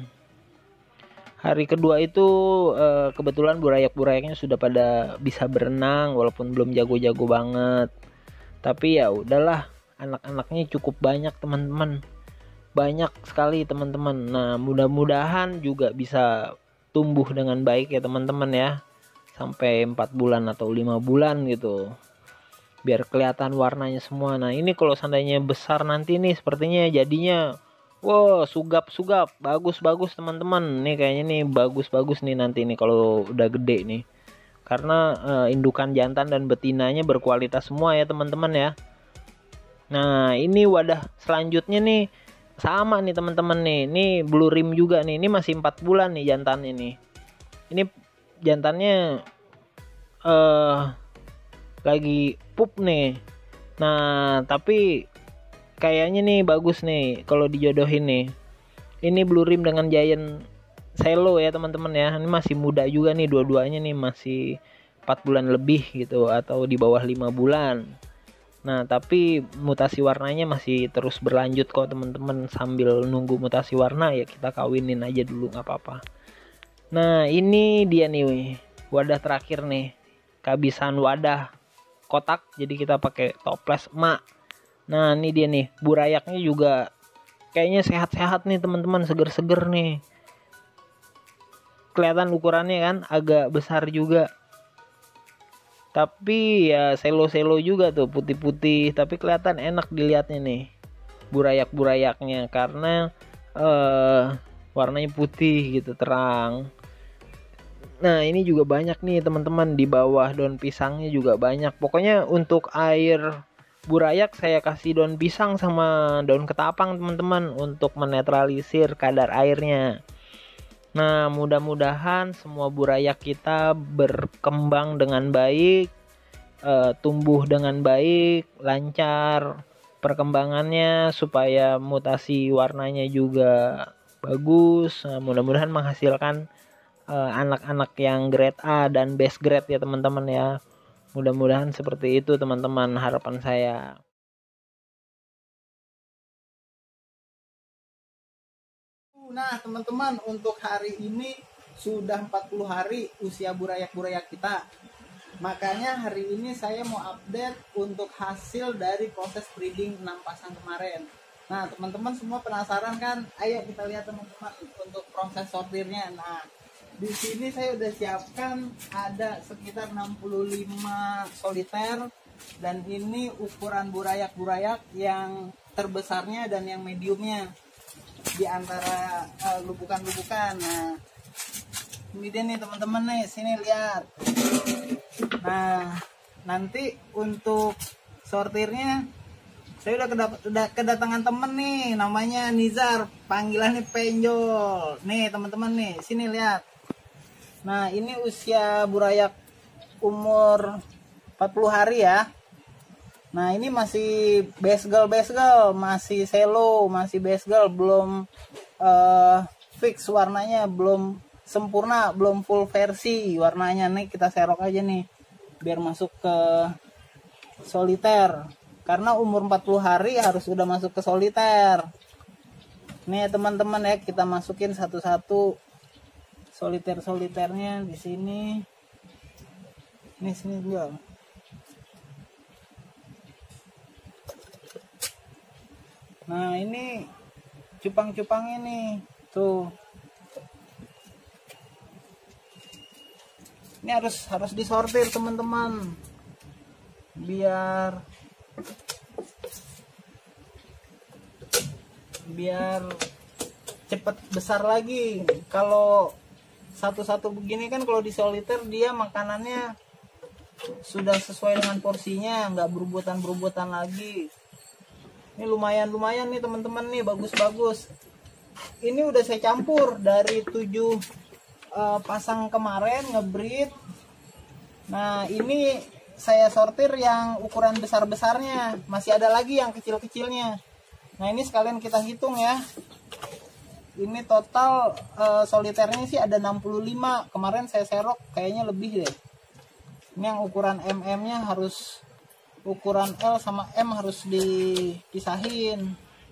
Hari kedua itu kebetulan burayak-burayaknya sudah pada bisa berenang walaupun belum jago-jago banget. Tapi ya udahlah, anak-anaknya cukup banyak teman-teman. Banyak sekali teman-teman. Nah, mudah-mudahan juga bisa tumbuh dengan baik ya teman-teman ya. Sampai 4 bulan atau 5 bulan gitu, biar kelihatan warnanya semua. Nah ini kalau seandainya besar nanti nih sepertinya jadinya wow sugap bagus teman-teman. Nih kayaknya nih bagus nih nanti nih kalau udah gede nih, karena indukan jantan dan betinanya berkualitas semua ya teman-teman ya. Nah ini wadah selanjutnya nih sama nih teman-teman nih, ini blue rim juga nih. Ini masih 4 bulan nih jantannya nih. Ini jantannya lagi pup nih. Nah tapi kayaknya nih bagus nih kalau dijodohin nih. Ini blue rim dengan giant Selo ya teman-teman ya. Ini masih muda juga nih, dua-duanya nih masih 4 bulan lebih gitu, atau di bawah 5 bulan. Nah tapi mutasi warnanya masih terus berlanjut kok teman-teman. Sambil nunggu mutasi warna ya kita kawinin aja dulu, nggak apa-apa. Nah ini dia nih wadah terakhir nih, kehabisan wadah kotak jadi kita pakai toples emak. Nah ini dia nih, burayaknya juga kayaknya sehat-sehat nih teman-teman, seger-seger nih. Kelihatan ukurannya kan agak besar juga, tapi ya selo-selo juga tuh, putih-putih, tapi kelihatan enak dilihatnya nih burayak-burayaknya, karena warnanya putih gitu, terang. Nah ini juga banyak nih teman-teman, di bawah daun pisangnya juga banyak. Pokoknya untuk air burayak saya kasih daun pisang sama daun ketapang teman-teman, untuk menetralisir kadar airnya. Nah mudah-mudahan semua burayak kita berkembang dengan baik, tumbuh dengan baik, lancar perkembangannya, supaya mutasi warnanya juga bagus. Nah, mudah-mudahan menghasilkan anak-anak yang grade A dan best grade ya teman-teman ya. Mudah-mudahan seperti itu teman-teman, harapan saya. Nah teman-teman, untuk hari ini sudah 40 hari usia burayak-burayak kita. Makanya hari ini saya mau update untuk hasil dari proses breeding 6 pasang kemarin. Nah teman-teman semua penasaran kan? Ayo kita lihat teman-teman untuk proses sortirnya. Nah di sini saya udah siapkan ada sekitar 65 soliter, dan ini ukuran burayak-burayak yang terbesarnya dan yang mediumnya di antara lubukan-lubukan. Nah ini dia nih teman-teman nih, sini lihat. Nah nanti untuk sortirnya saya udah kedatangan temen nih, namanya Nizar, panggilannya Penjol nih teman-teman nih, sini lihat. Nah, ini usia burayak umur 40 hari ya. Nah, ini masih basgal, masih selo, masih basgal, belum fix warnanya, belum sempurna, belum full versi warnanya. Nih kita serok aja nih biar masuk ke soliter. Karena umur 40 hari harus udah masuk ke soliter. Nih teman-teman ya, kita masukin satu-satu soliter-soliternya di sini. Nih sini juga. Nah, ini cupang-cupangnya nih. Tuh. Ini harus disortir teman-teman. Biar cepet besar lagi. Kalau satu-satu begini kan, kalau di soliter dia makanannya sudah sesuai dengan porsinya, nggak berubutan lagi. Ini lumayan nih teman-teman nih, bagus. Ini udah saya campur dari 7 pasang kemarin ngebreed. Nah, ini saya sortir yang ukuran besar-besarnya, masih ada lagi yang kecil-kecilnya. Nah, ini sekalian kita hitung ya. Ini total soliternya sih ada 65. Kemarin saya serok kayaknya lebih deh. Ini yang ukuran MM-nya harus, ukuran L sama M harus dipisahin.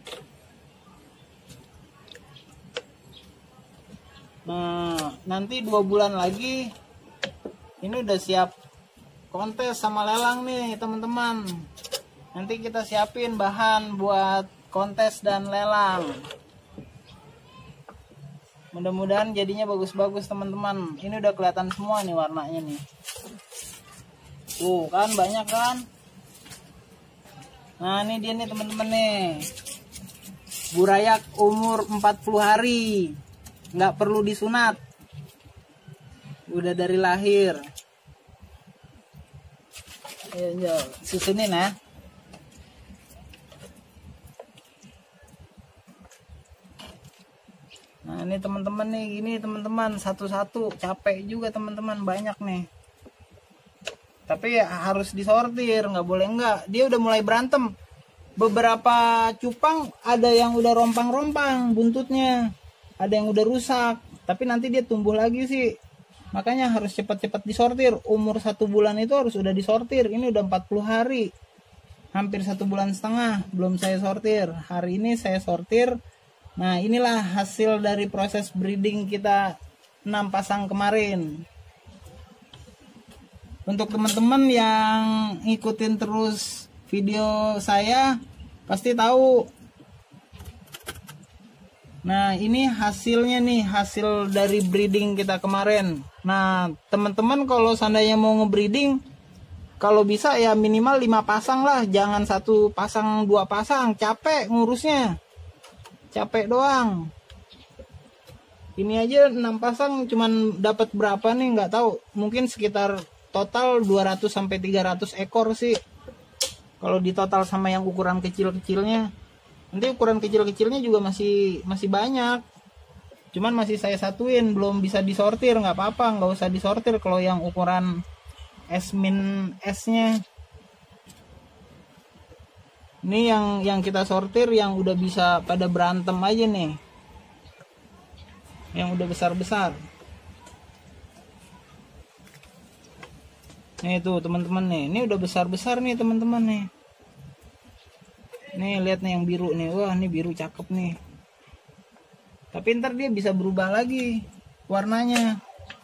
Nah, nanti 2 bulan lagi ini udah siap kontes sama lelang nih teman-teman. Nanti kita siapin bahan buat kontes dan lelang. Mudah-mudahan jadinya bagus-bagus teman-teman. Ini udah kelihatan semua nih warnanya nih. Tuh kan, banyak kan. Nah, ini dia nih teman-teman nih. Burayak umur 40 hari. Nggak perlu disunat. Udah dari lahir. Ayo, susunin ya. Nah, ini teman-teman nih, gini teman-teman, satu-satu capek juga teman-teman, banyak nih. Tapi ya harus disortir, nggak boleh enggak. Dia udah mulai berantem. Beberapa cupang ada yang udah rompang-rompang buntutnya, ada yang udah rusak. Tapi nanti dia tumbuh lagi sih. Makanya harus cepat-cepat disortir. Umur 1 bulan itu harus udah disortir. Ini udah 40 hari, hampir 1 bulan setengah belum saya sortir. Hari ini saya sortir. Nah, inilah hasil dari proses breeding kita 6 pasang kemarin. Untuk teman-teman yang ngikutin terus video saya pasti tahu. Nah, ini hasilnya nih, hasil dari breeding kita kemarin. Nah, teman-teman kalau seandainya mau ngebreeding, kalau bisa ya minimal 5 pasang lah, jangan 1 pasang 2 pasang, capek ngurusnya. Capek doang. Ini aja 6 pasang cuman dapat berapa nih nggak tahu. Mungkin sekitar total 200 sampai 300 ekor sih. Kalau di total sama yang ukuran kecil-kecilnya. Nanti ukuran kecil-kecilnya juga masih banyak. Cuman masih saya satuin, belum bisa disortir, nggak apa-apa, nggak usah disortir kalau yang ukuran S-nya. Ini yang kita sortir yang udah bisa pada berantem aja nih. Yang udah besar-besar. Nih tuh teman-teman nih, ini udah besar-besar nih teman-teman nih. Nih lihat nih yang biru nih, wah ini biru cakep nih. Tapi ntar dia bisa berubah lagi warnanya.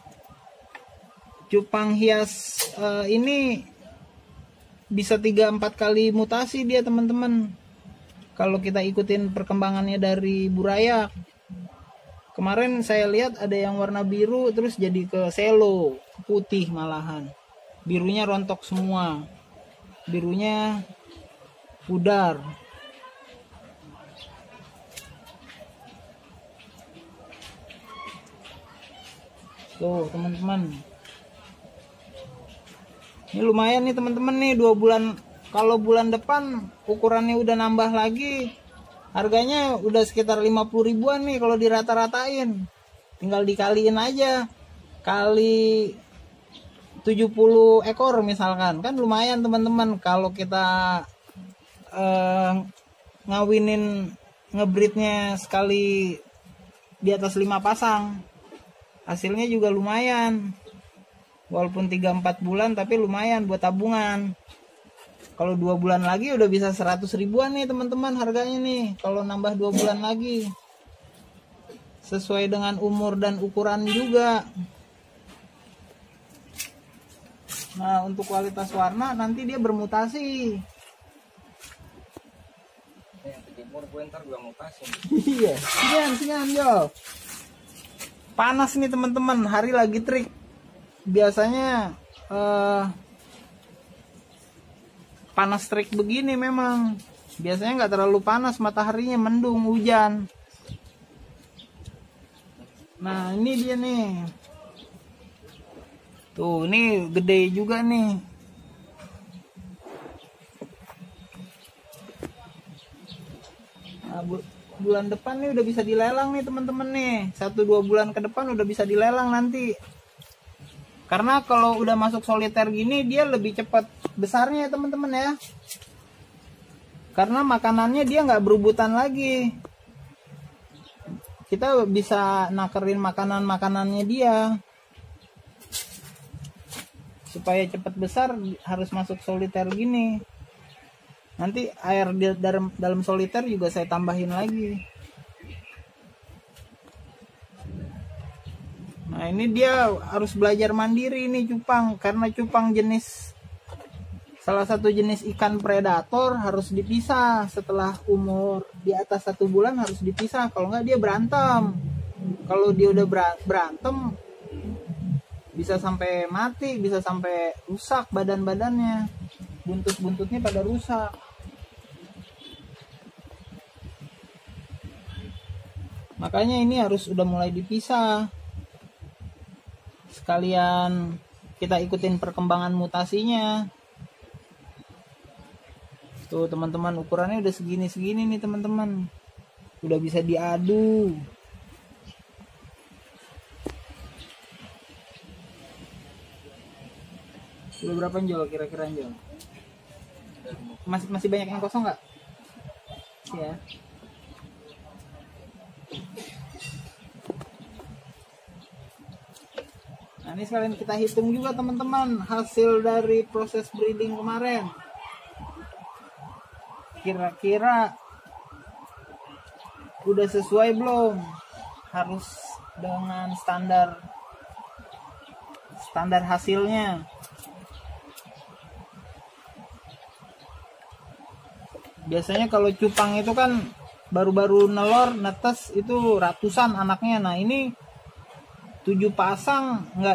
Cupang hias ini bisa 3-4 kali mutasi dia teman-teman. Kalau kita ikutin perkembangannya dari burayak. Kemarin saya lihat ada yang warna biru terus jadi ke selo, putih malahan. Birunya rontok semua. Birunya pudar. Tuh teman-teman. Ini lumayan nih teman-teman nih, 2 bulan. Kalau bulan depan ukurannya udah nambah lagi. Harganya udah sekitar 50 ribuan nih kalau dirata-ratain. Tinggal dikaliin aja. kali 70 ekor misalkan, kan lumayan teman-teman. Kalau kita ngawinin ngebreednya sekali di atas 5 pasang, hasilnya juga lumayan. Walaupun 3-4 bulan tapi lumayan buat tabungan. Kalau 2 bulan lagi udah bisa 100 ribuan nih teman-teman harganya nih. Kalau nambah 2 bulan lagi, sesuai dengan umur dan ukuran juga. Nah, untuk kualitas warna nanti dia bermutasi. Iya, sekian yo. Panas nih teman-teman, hari lagi terik. Biasanya panas terik begini memang. Biasanya nggak terlalu panas, mataharinya mendung, hujan. Nah, ini dia nih. Tuh, ini gede juga nih. Nah, bulan depan nih udah bisa dilelang nih teman-teman nih. 1-2 bulan ke depan udah bisa dilelang nanti. Karena kalau udah masuk soliter gini dia lebih cepat besarnya teman-teman ya. Karena makanannya dia nggak berebutan lagi. Kita bisa nakerin makanannya dia. Supaya cepat besar harus masuk soliter gini. Nanti air di dalam soliter juga saya tambahin lagi. Nah, ini dia harus belajar mandiri nih cupang, karena cupang salah satu jenis ikan predator harus dipisah. Setelah umur di atas 1 bulan harus dipisah, kalau nggak dia berantem. Kalau dia udah berantem bisa sampai mati, bisa sampai rusak badan-badannya, buntut-buntutnya pada rusak. Makanya ini harus udah mulai dipisah. Sekalian kita ikutin perkembangan mutasinya. Tuh teman-teman, ukurannya udah segini-segini nih teman-teman. Udah bisa diadu. Udah berapa Jol kira-kira Jol? Masih banyak yang kosong nggak? Ya. Nah, ini sekalian kita hitung juga teman-teman hasil dari proses breeding kemarin. Kira-kira udah sesuai belum? Harus dengan standar hasilnya. Biasanya kalau cupang itu kan baru-baru nelor netes itu ratusan anaknya. Nah, ini 7 pasang nggak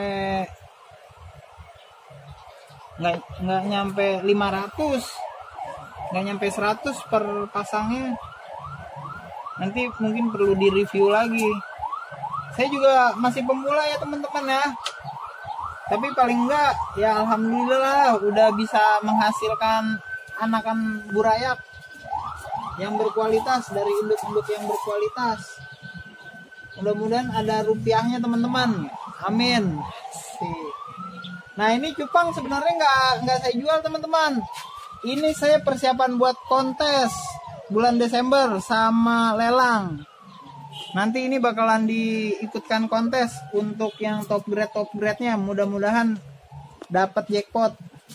nyampe 500, nggak nyampe 100 per pasangnya. Nanti mungkin perlu direview lagi. Saya juga masih pemula ya teman-teman ya, tapi paling enggak ya alhamdulillah udah bisa menghasilkan anakan burayak yang berkualitas dari induk-induk yang berkualitas. Mudah-mudahan ada rupiahnya teman-teman, amin. Nah, ini cupang sebenarnya nggak saya jual teman-teman. Ini saya persiapan buat kontes bulan Desember sama lelang. Nanti ini bakalan diikutkan kontes untuk yang top grade-nya. Mudah-mudahan dapat jackpot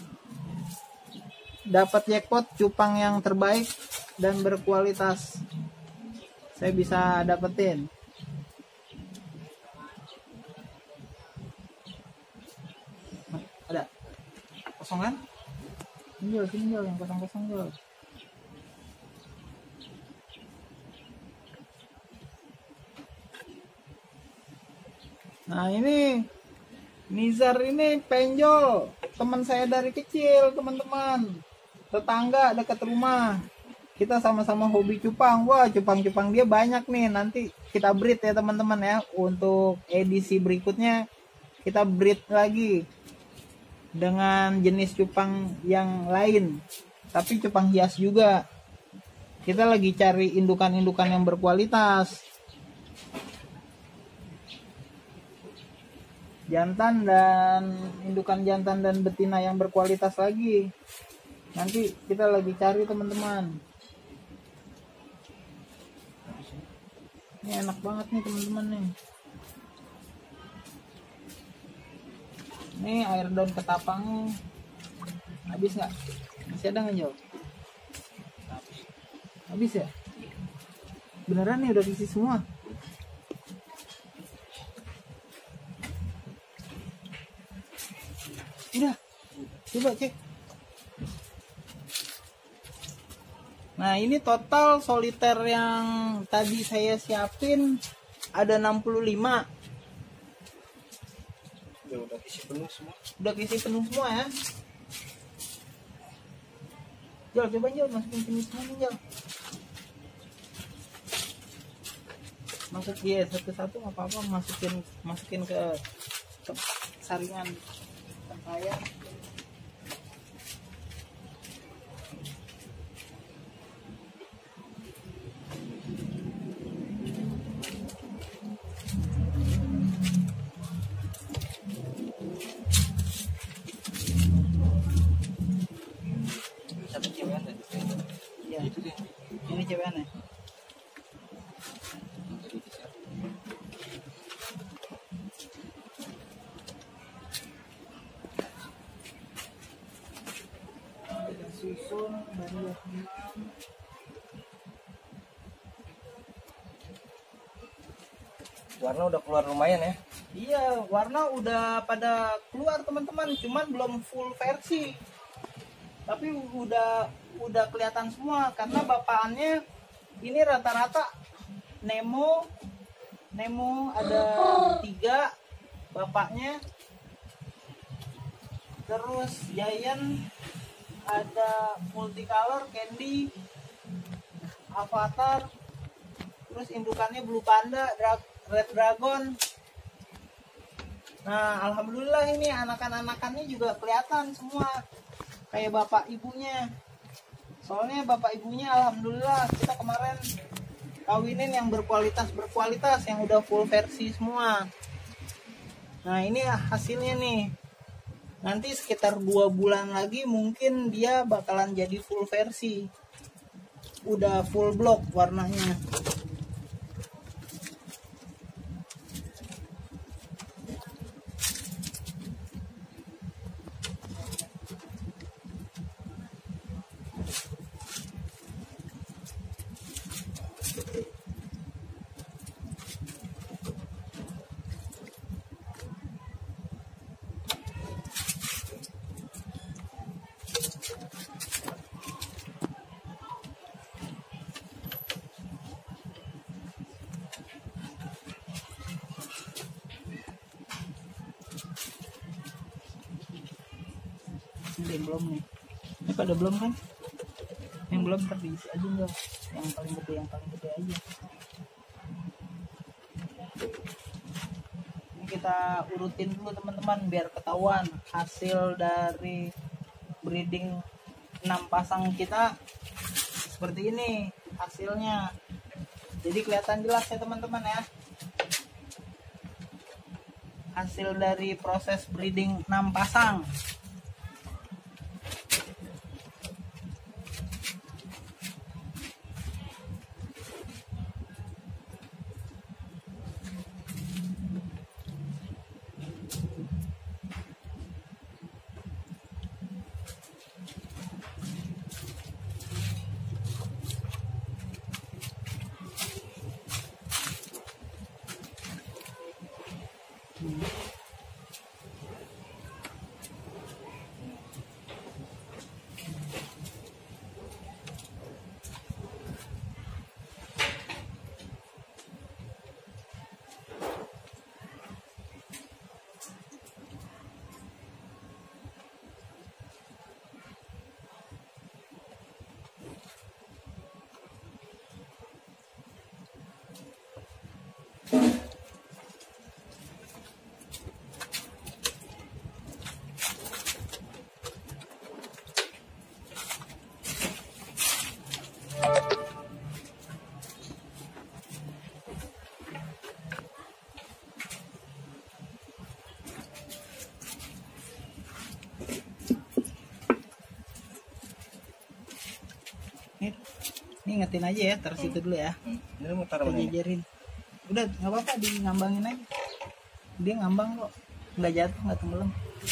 cupang yang terbaik dan berkualitas. Saya bisa dapetin. Ada kosongan? Sini yang kosong-kosong Jol. Nah, ini Nizar ini penjol, teman saya dari kecil teman-teman, tetangga dekat rumah. Kita sama-sama hobi cupang. Wah, cupang-cupang dia banyak nih. Nanti kita breed ya teman-teman ya. Untuk edisi berikutnya kita breed lagi dengan jenis cupang yang lain, tapi cupang hias juga. Kita lagi cari indukan-indukan yang berkualitas. jantan dan indukan jantan dan betina yang berkualitas lagi. Nanti kita lagi cari teman-teman. Ini enak banget nih teman-teman nih. Ini air daun ketapangnya habis nggak? Masih ada nggak jauh? Habis ya? Beneran nih udah diisi semua. Udah, coba cek. Nah ini total soliter yang tadi saya siapin ada 65. Udah isi penuh semua. Udah isi penuh semua ya. Jol, coba Jol, masukin sini semua nih Jol. Masuk dia satu-satu nggak apa-apa, masukin ke saringan saya. Ya, ini cewek aneh. Susun banyak. Warna udah keluar lumayan ya. Iya, warna udah pada keluar teman-teman, cuman belum full versi. Tapi udah kelihatan semua karena bapaannya ini rata-rata Nemo ada 3 bapaknya. Terus Giant ada multicolor, Candy, Avatar, terus indukannya Blue Panda, Red Dragon. Nah alhamdulillah ini anakan-anakannya juga kelihatan semua kayak bapak ibunya. Soalnya bapak ibunya alhamdulillah kita kemarin kawinin yang berkualitas yang udah full versi semua. Nah ini hasilnya nih. Nanti sekitar 2 bulan lagi mungkin dia bakalan jadi full versi. Udah full block warnanya. Ini yang belum nih. Ini pada belum kan? Yang belum terdiisi aja enggak? Yang paling gede aja. Ini kita urutin dulu teman-teman biar ketahuan hasil dari breeding 6 pasang kita seperti ini hasilnya. Jadi kelihatan jelas ya teman-teman ya. Hasil dari proses breeding 6 pasang. Ini ingetin aja ya, taruh situ dulu ya. Ini mau taruh Kita mana? jajarin. Udah nggak apa-apa, di ngambangin aja. Dia ngambang kok, nggak jatuh, nggak tenggelam.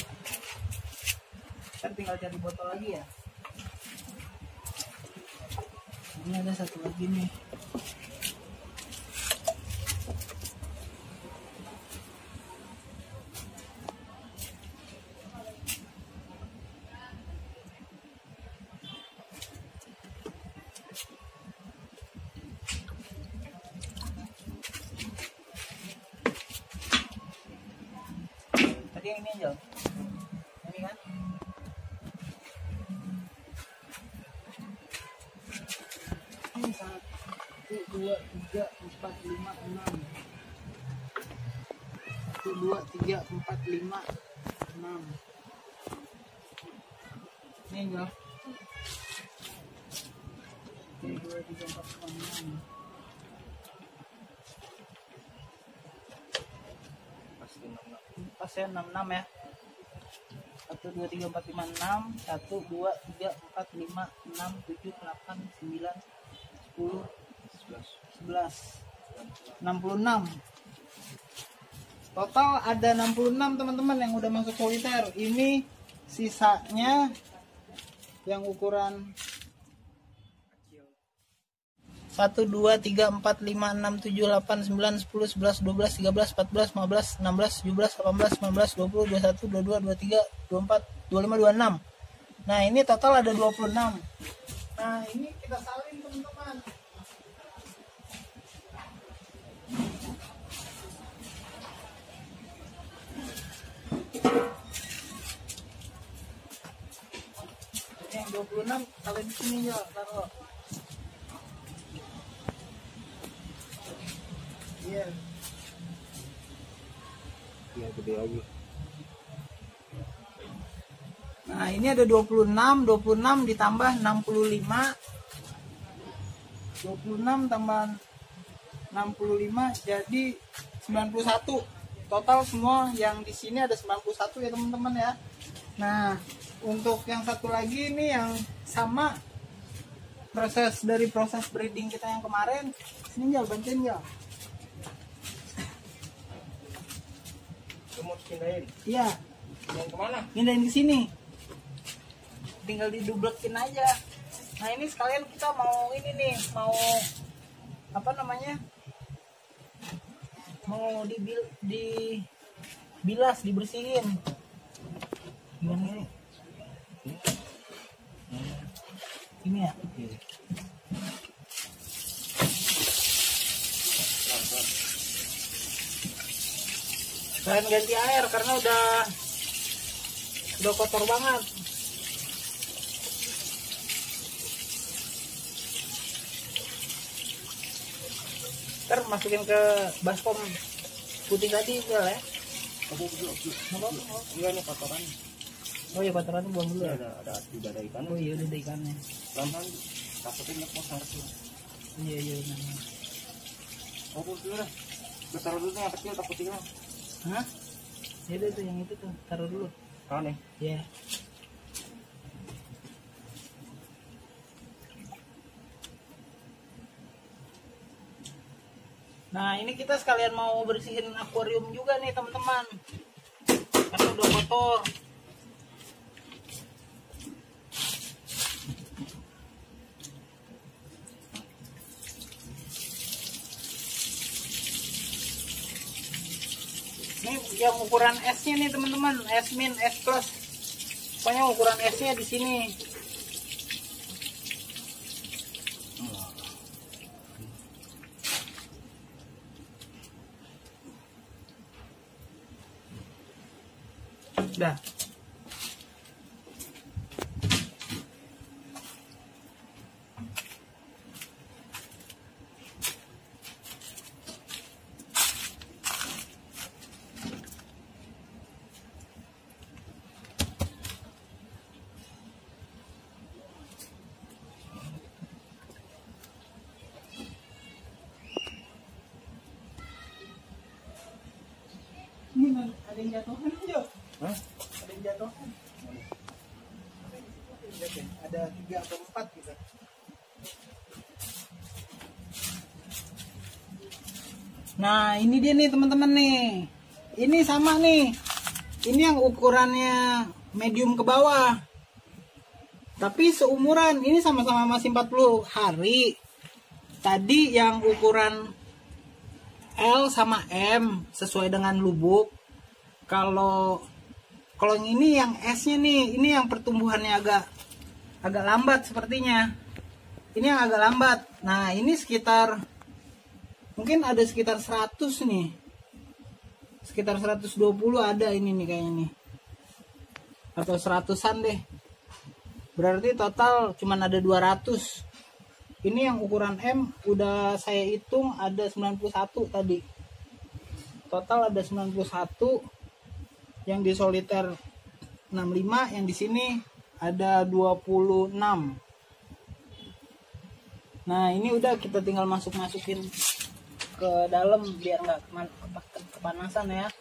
Ntar tinggal cari botol lagi ya. Ini ada satu lagi nih. Tadi yang ini aja. Ini kan? Ini 1, 2, 3, 4, 5, 6. 1, 2, 3, 4, 5, 6. Ini aja. 1, 2, 3, 4, 5, 6. Pas ya 66 ya. 1, 2, 3, 4, 5, 6. 1, 2, 3, 4, 5, 6, 7, 8, 9, 10, 11, 66. Total ada 66 teman-teman yang udah masuk soliter. Ini sisanya yang ukuran 1, 2, 3, 4, 5, 6, 7, 8, 9, 10, 11, 12, 13, 14, 15, 16, 17, 18, 19, 20, 21, 22, 23, 24, 25, 26. Nah ini total ada 26. Nah ini kita salin teman-teman. Ini yang 26 salin di sini ya, taruh. Iya. Iya, gede lagi. Nah, ini ada 26 ditambah 65. 26 tambah 65 jadi 91. Total semua yang di sini ada 91 ya, teman-teman ya. Nah, untuk yang satu lagi ini yang sama proses breeding kita yang kemarin. Sini Jal, bantuin Jal. Mau pindahin? Iya, Yang kemana? pindahin ke sini. Tinggal didublekin aja. Nah, ini sekalian kita mau ini nih, mau apa namanya? Mau dibilas, dibersihin. Gimana ini? Ini ya? Selain ganti air karena udah kotor banget. Ntar masukin ke baskom putih tadi ya. Enggak nih kotoran. Oh ya, kotoran buang dulu ya. Tidak ada ikan. Oh iya, udah ada ikannya. Pelan-pelan takutnya kosong kecil. Iya benar. Oh, dulu dah. Besar dulu yang kecil takutnya. Hah? Ya udah tuh yang itu tuh, taruh dulu. Tahu nih. Ya. Nah, ini kita sekalian mau bersihin akuarium juga nih, teman-teman. Karena udah kotor. Ini yang ukuran S-nya nih, teman-teman. S min, S plus. Pokoknya ukuran S-nya di sini. Dah. Ini ada yang jatuhan aja. Hah? Ada yang jatuhan. Ada 3 atau 4 gitu. Nah ini dia nih teman-teman nih, ini sama nih, ini yang ukurannya medium ke bawah, tapi seumuran, ini sama-sama masih 40 hari. Tadi yang ukuran L sama M sesuai dengan lubuk. Kalau yang ini yang S-nya nih, ini yang pertumbuhannya agak lambat sepertinya. Ini yang agak lambat. Nah, ini sekitar mungkin ada sekitar 100 nih. Sekitar 120 ada ini nih kayaknya nih. Atau 100-an deh. Berarti total cuman ada 200. Ini yang ukuran M udah saya hitung ada 91 tadi. Total ada 91. Yang di soliter 65, yang di sini ada 26. Nah, ini udah kita tinggal masukin ke dalam biar nggak kepanasan ya.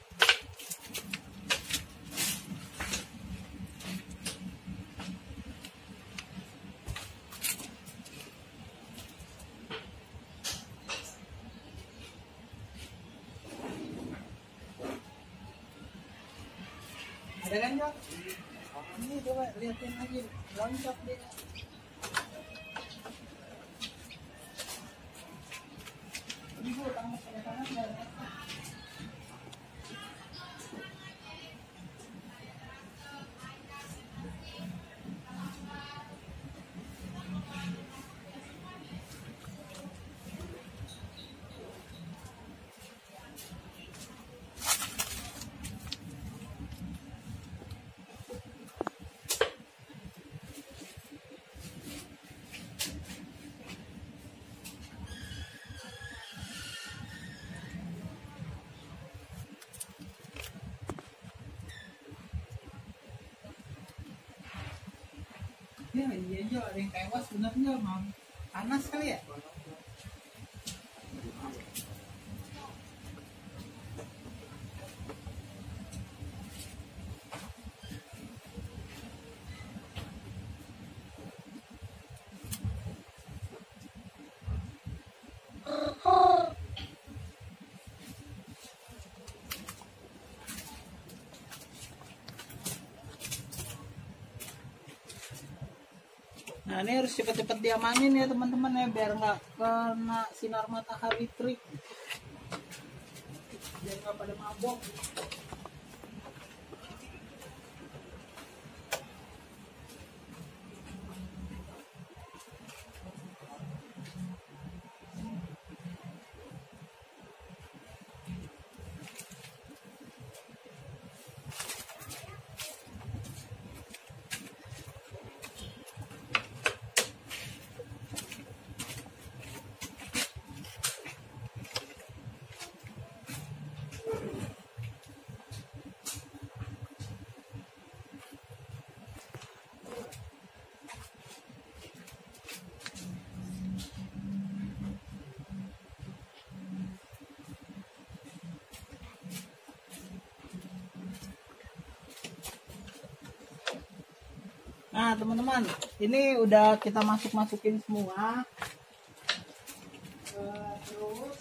Ada kan, Jok? Ini coba liatin lagi, loncat dia. Ya, iya Jo, ada yang tewas bener Jo, mau panas kali ya? Nah ini harus cepet-cepet diamanin ya teman-teman ya, biar nggak kena sinar matahari terik, biar nggak pada mabok. Nah teman-teman, ini udah kita masukin semua. Terus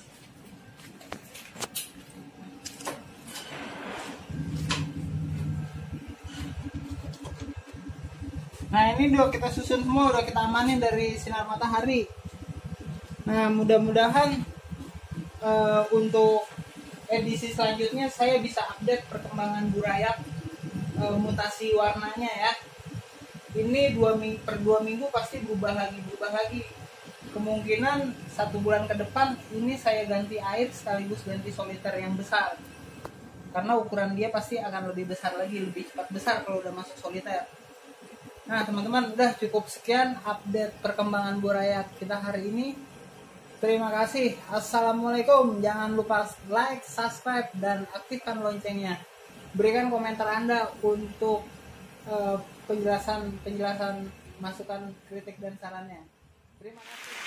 nah ini udah kita susun semua, udah kita amanin dari sinar matahari. Nah mudah-mudahan untuk edisi selanjutnya saya bisa update perkembangan burayak, mutasi warnanya ya. Ini 2 minggu pasti berubah lagi. Kemungkinan 1 bulan ke depan ini saya ganti air sekaligus ganti soliter yang besar, karena ukuran dia pasti akan lebih besar lagi, lebih cepat besar kalau udah masuk soliter. Nah teman-teman, udah cukup sekian update perkembangan burayak kita hari ini. Terima kasih. Assalamualaikum. Jangan lupa like, subscribe, dan aktifkan loncengnya. Berikan komentar Anda untuk penjelasan masukan, kritik, dan sarannya. Terima kasih.